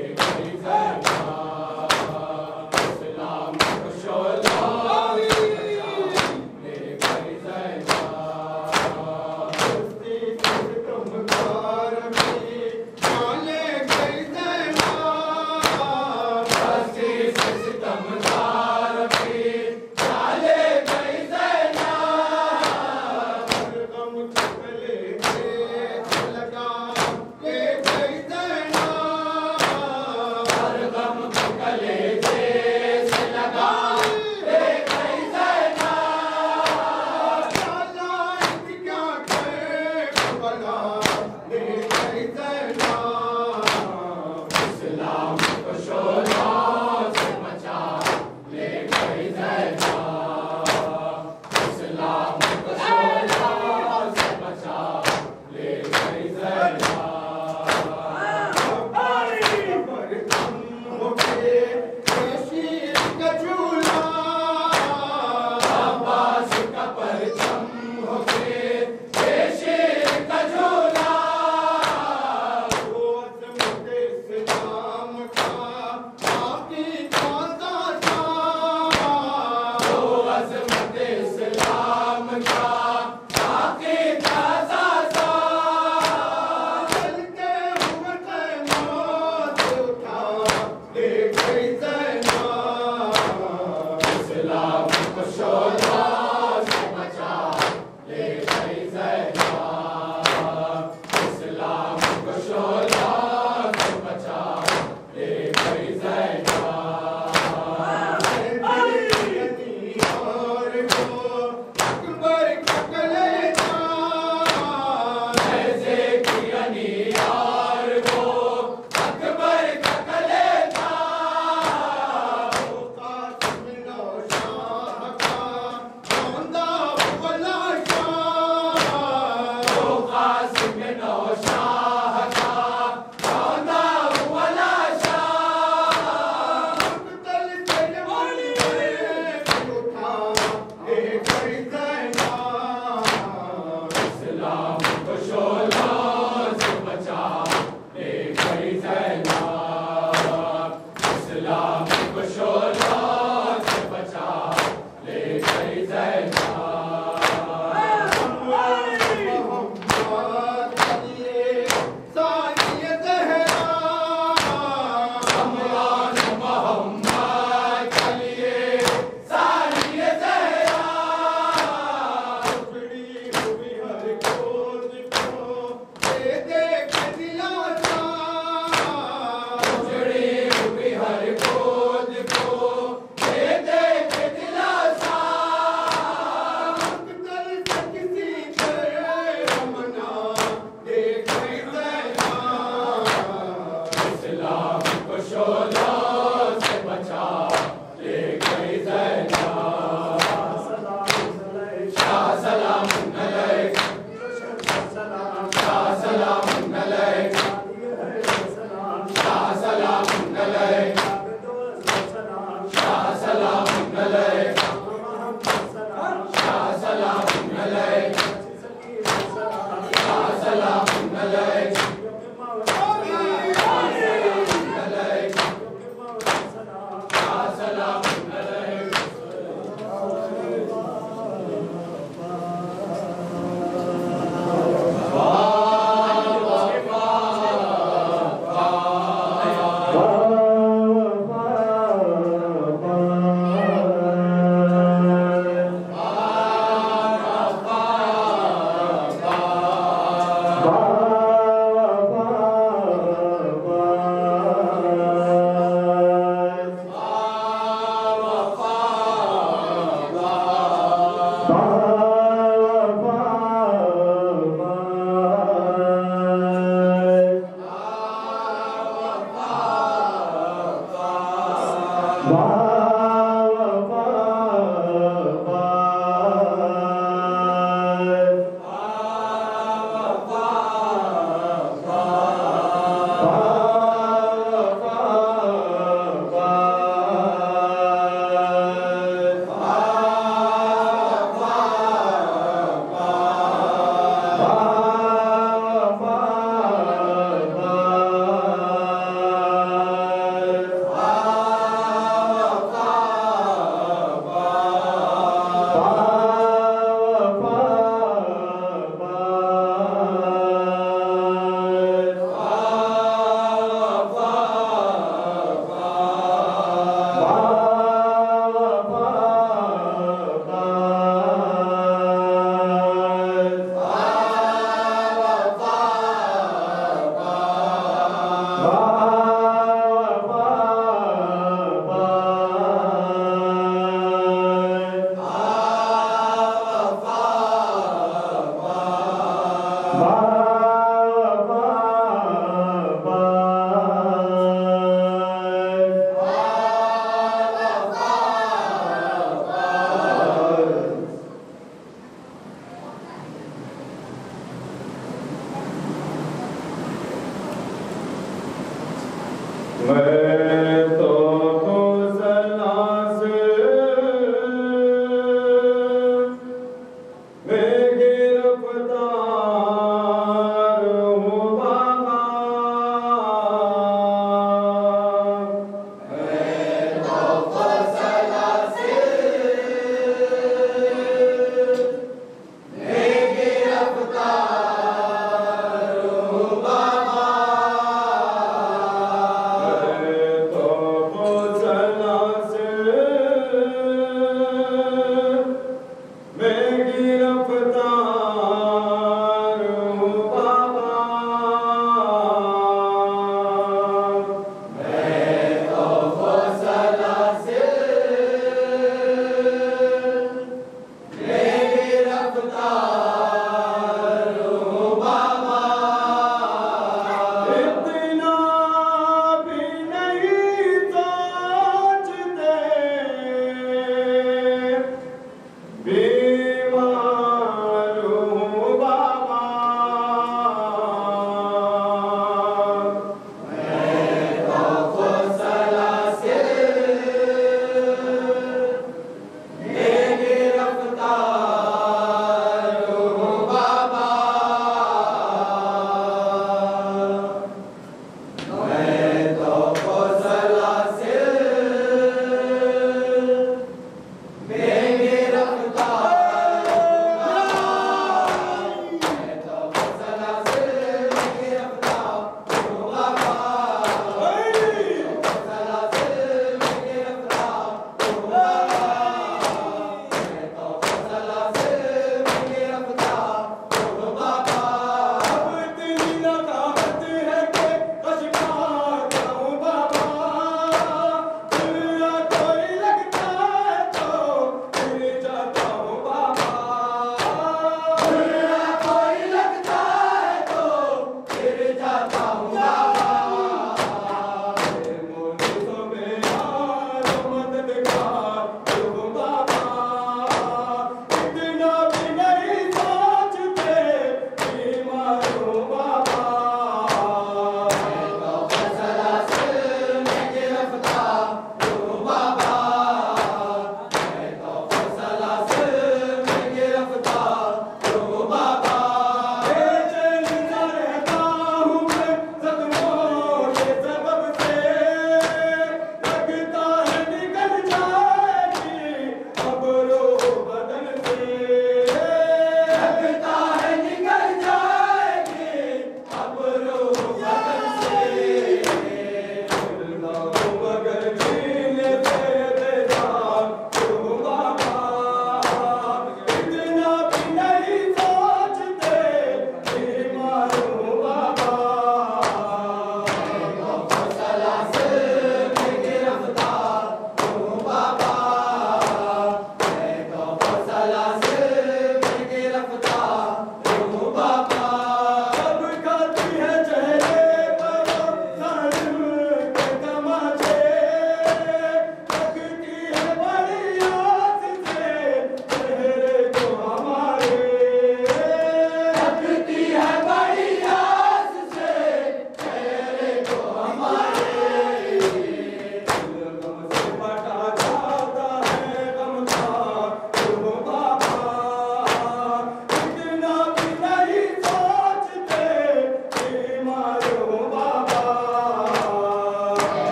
मैं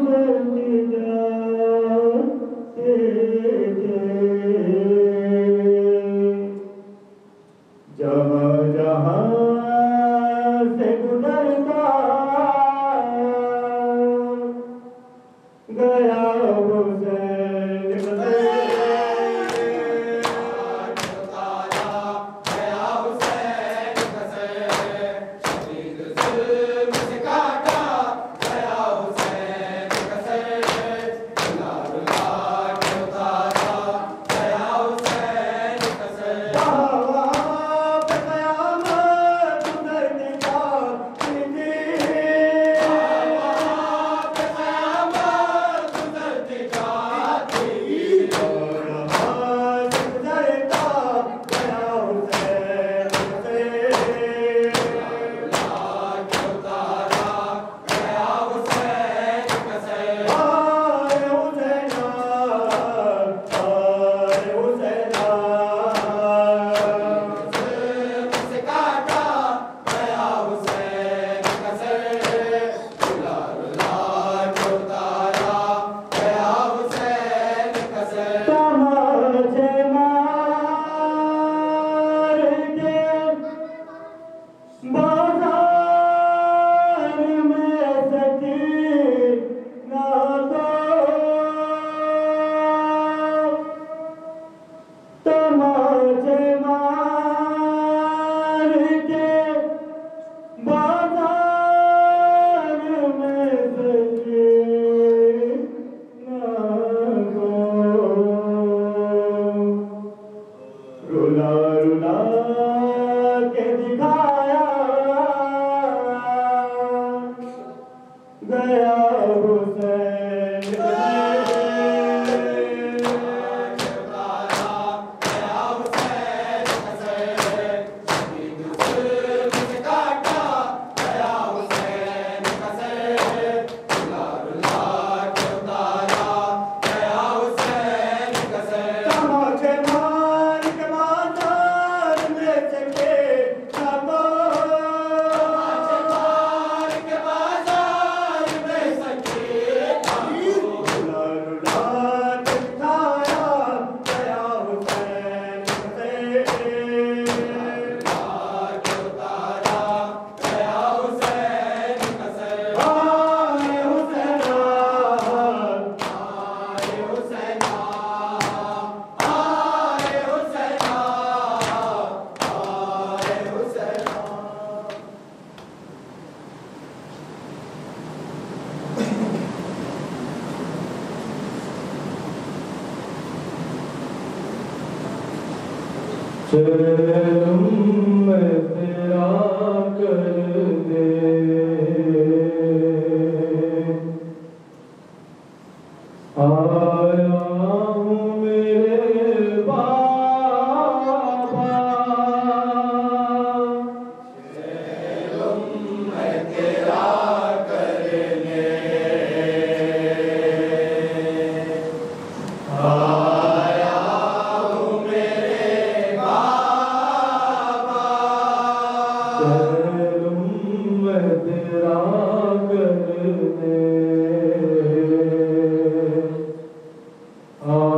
Oh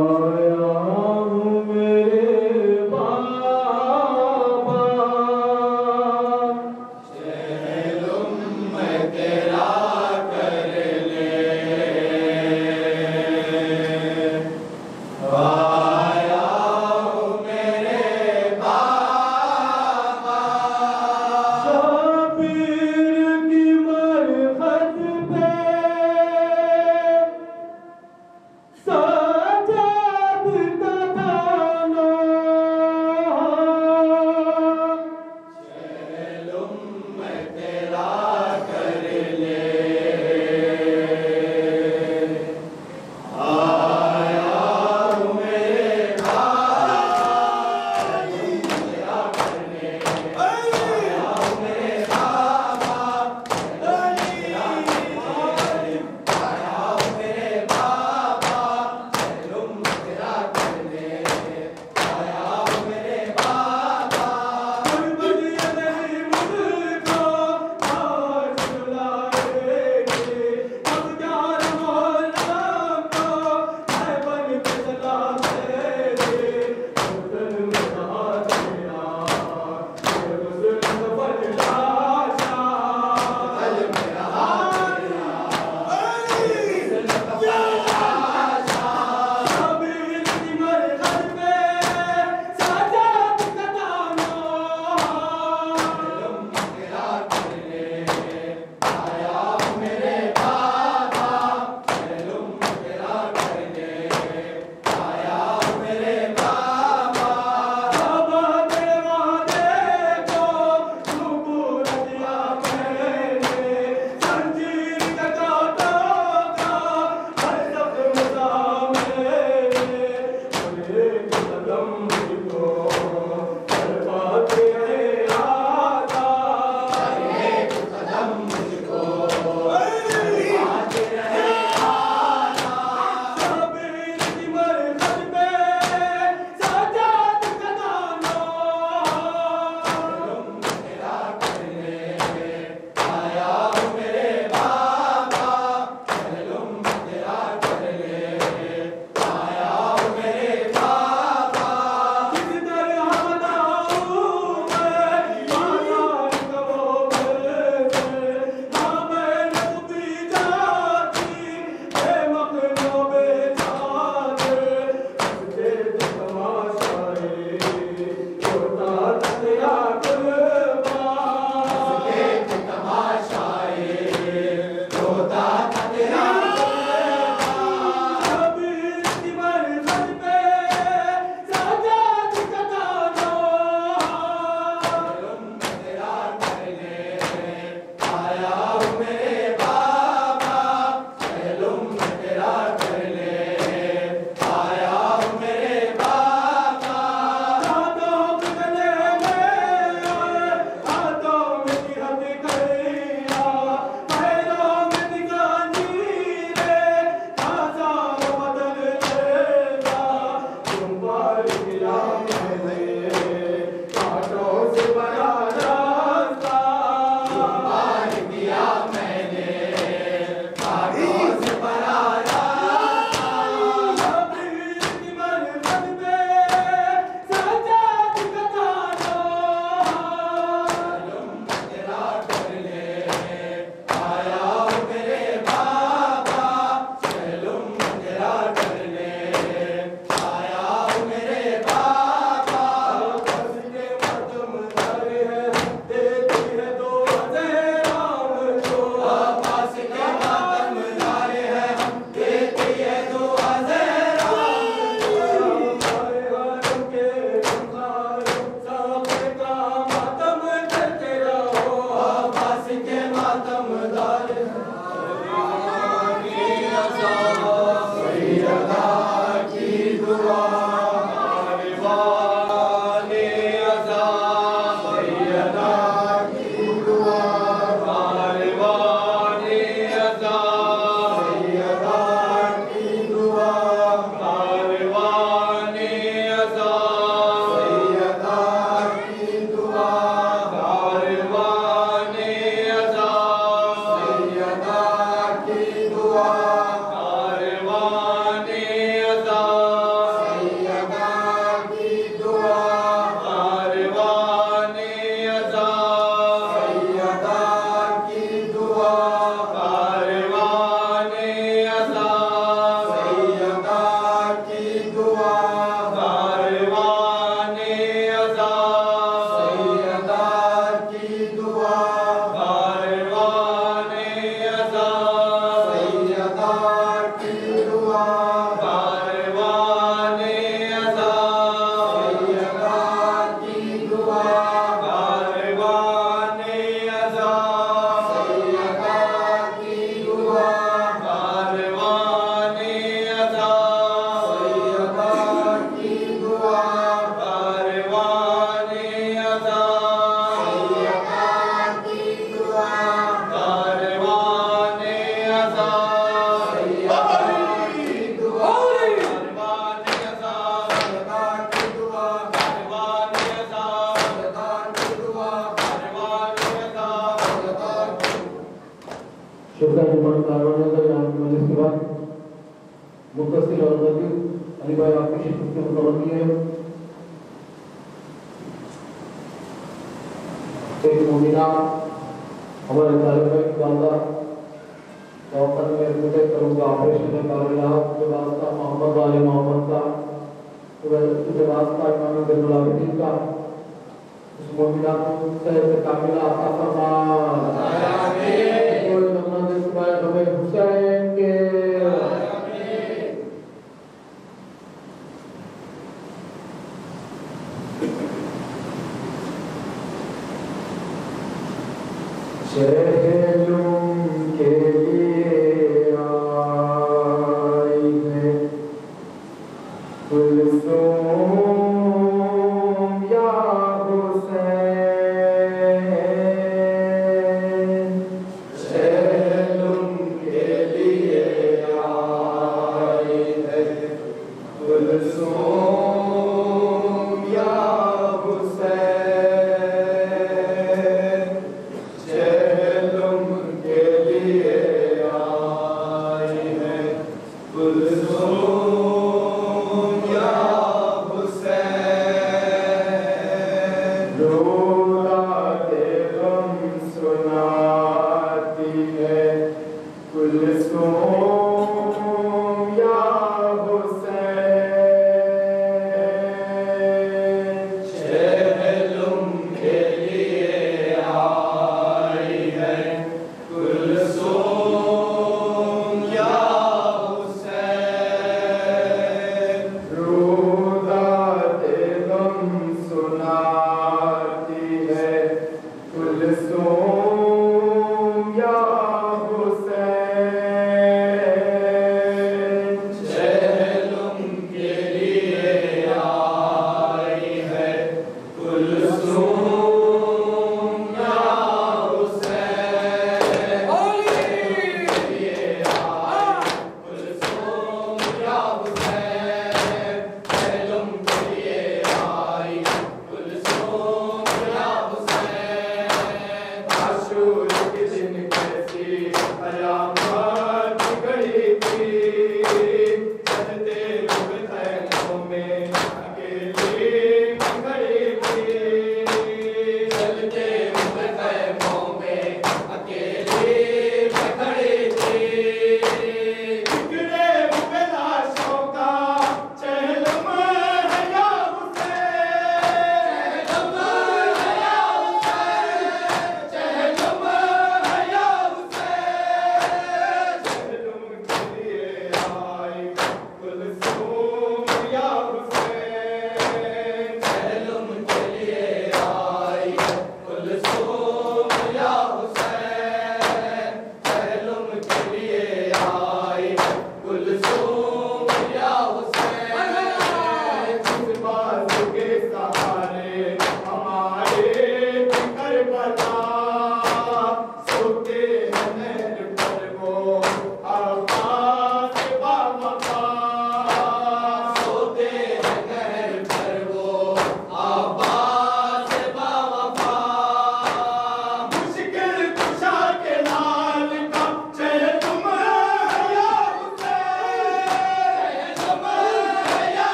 प्रधानमंत्री तो यहाँ मजलिस के बाद मुख्तसिर और नबी अली भाई आपकी शिरकत की मुतवक्की है। एक मुमिना हमारे तालिब भाई की वालदा डॉक्टर में एडमिट करूँगा ऑपरेशन में कर रहा उसके वास्ता मोहम्मद वाले मोहम्मद का उसके वास्ता इमाम ज़ैनुल आबिदीन का उस मुमिना को सेहत कामिला अता फरमा आमीन। कोई नमाज़ के बाद हमें हुसैन के शहलुम के लिए आई है कुलसुम या हुसैन। शहलुम के लिए आई है कुलसुम या हुसैन।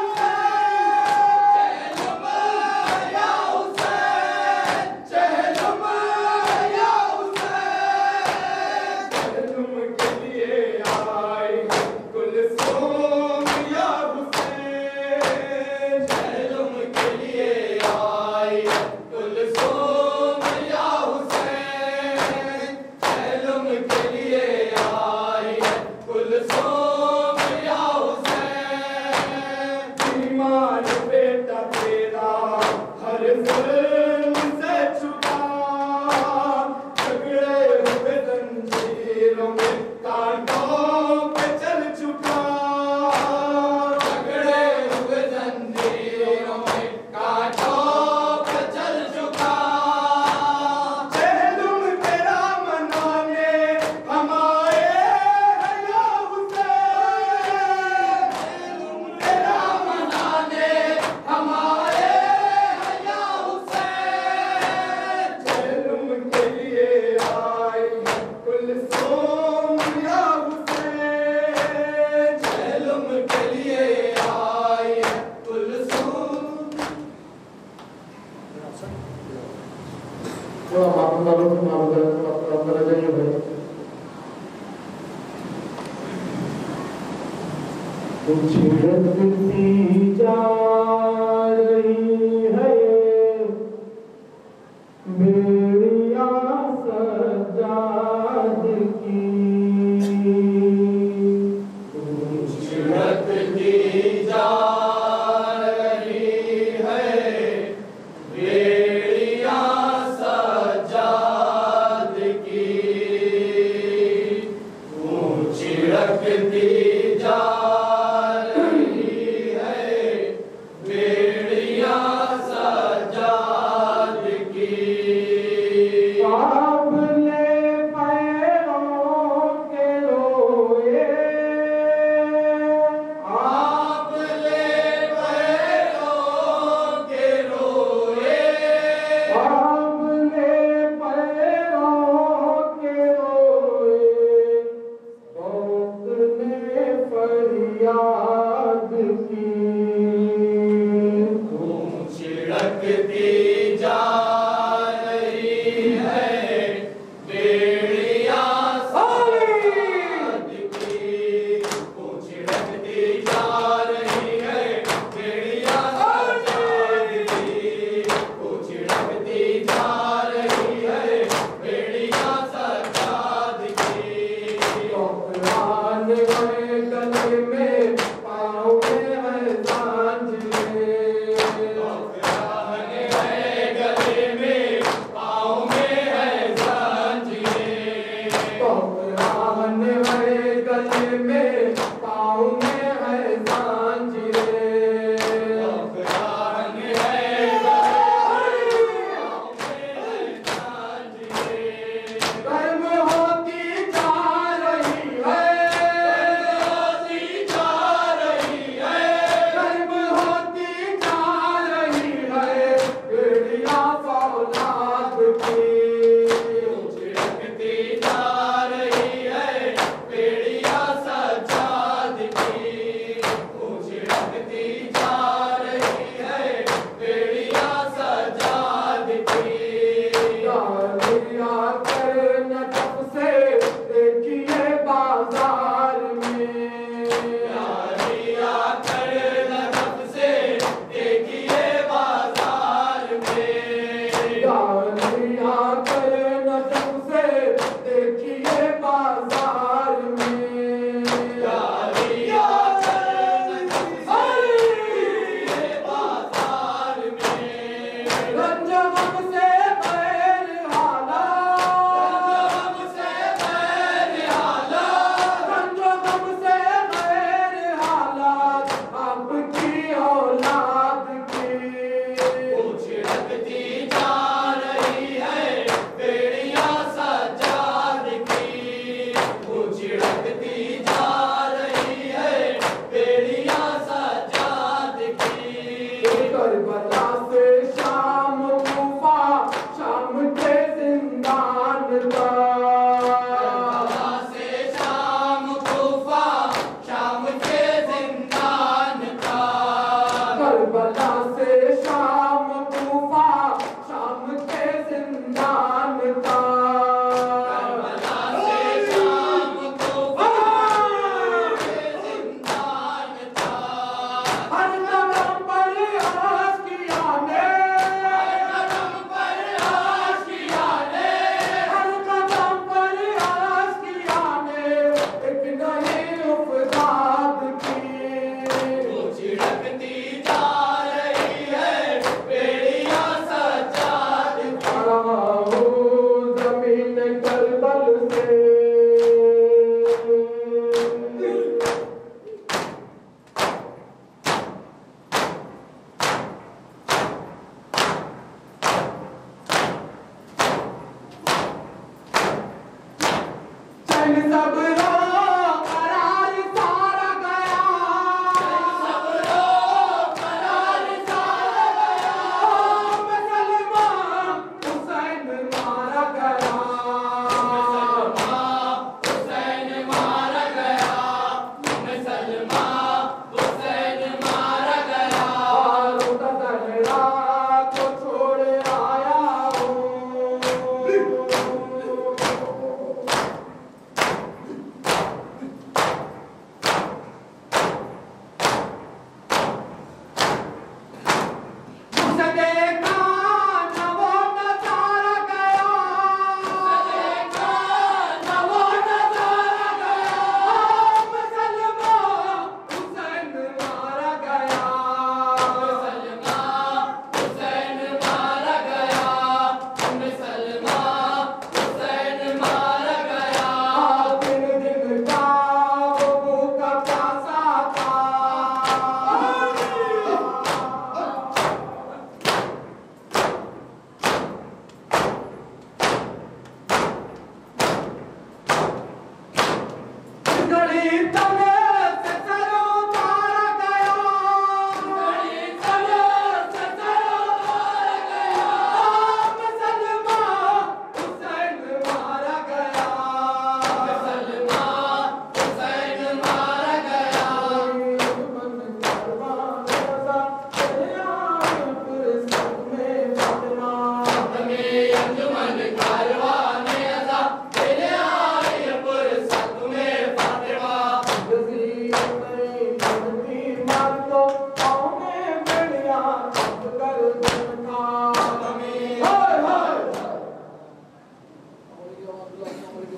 चहलुम थोड़ा मालूम दारों से मालूम करें तो अंदर आ जाइए भाई। कुछ रखती जा रही है बेड़िया सजाद की, कुछ रखती जा रही है बेड़िया सजाद की, कुछ रखती जा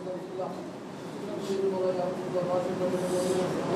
Bismillah.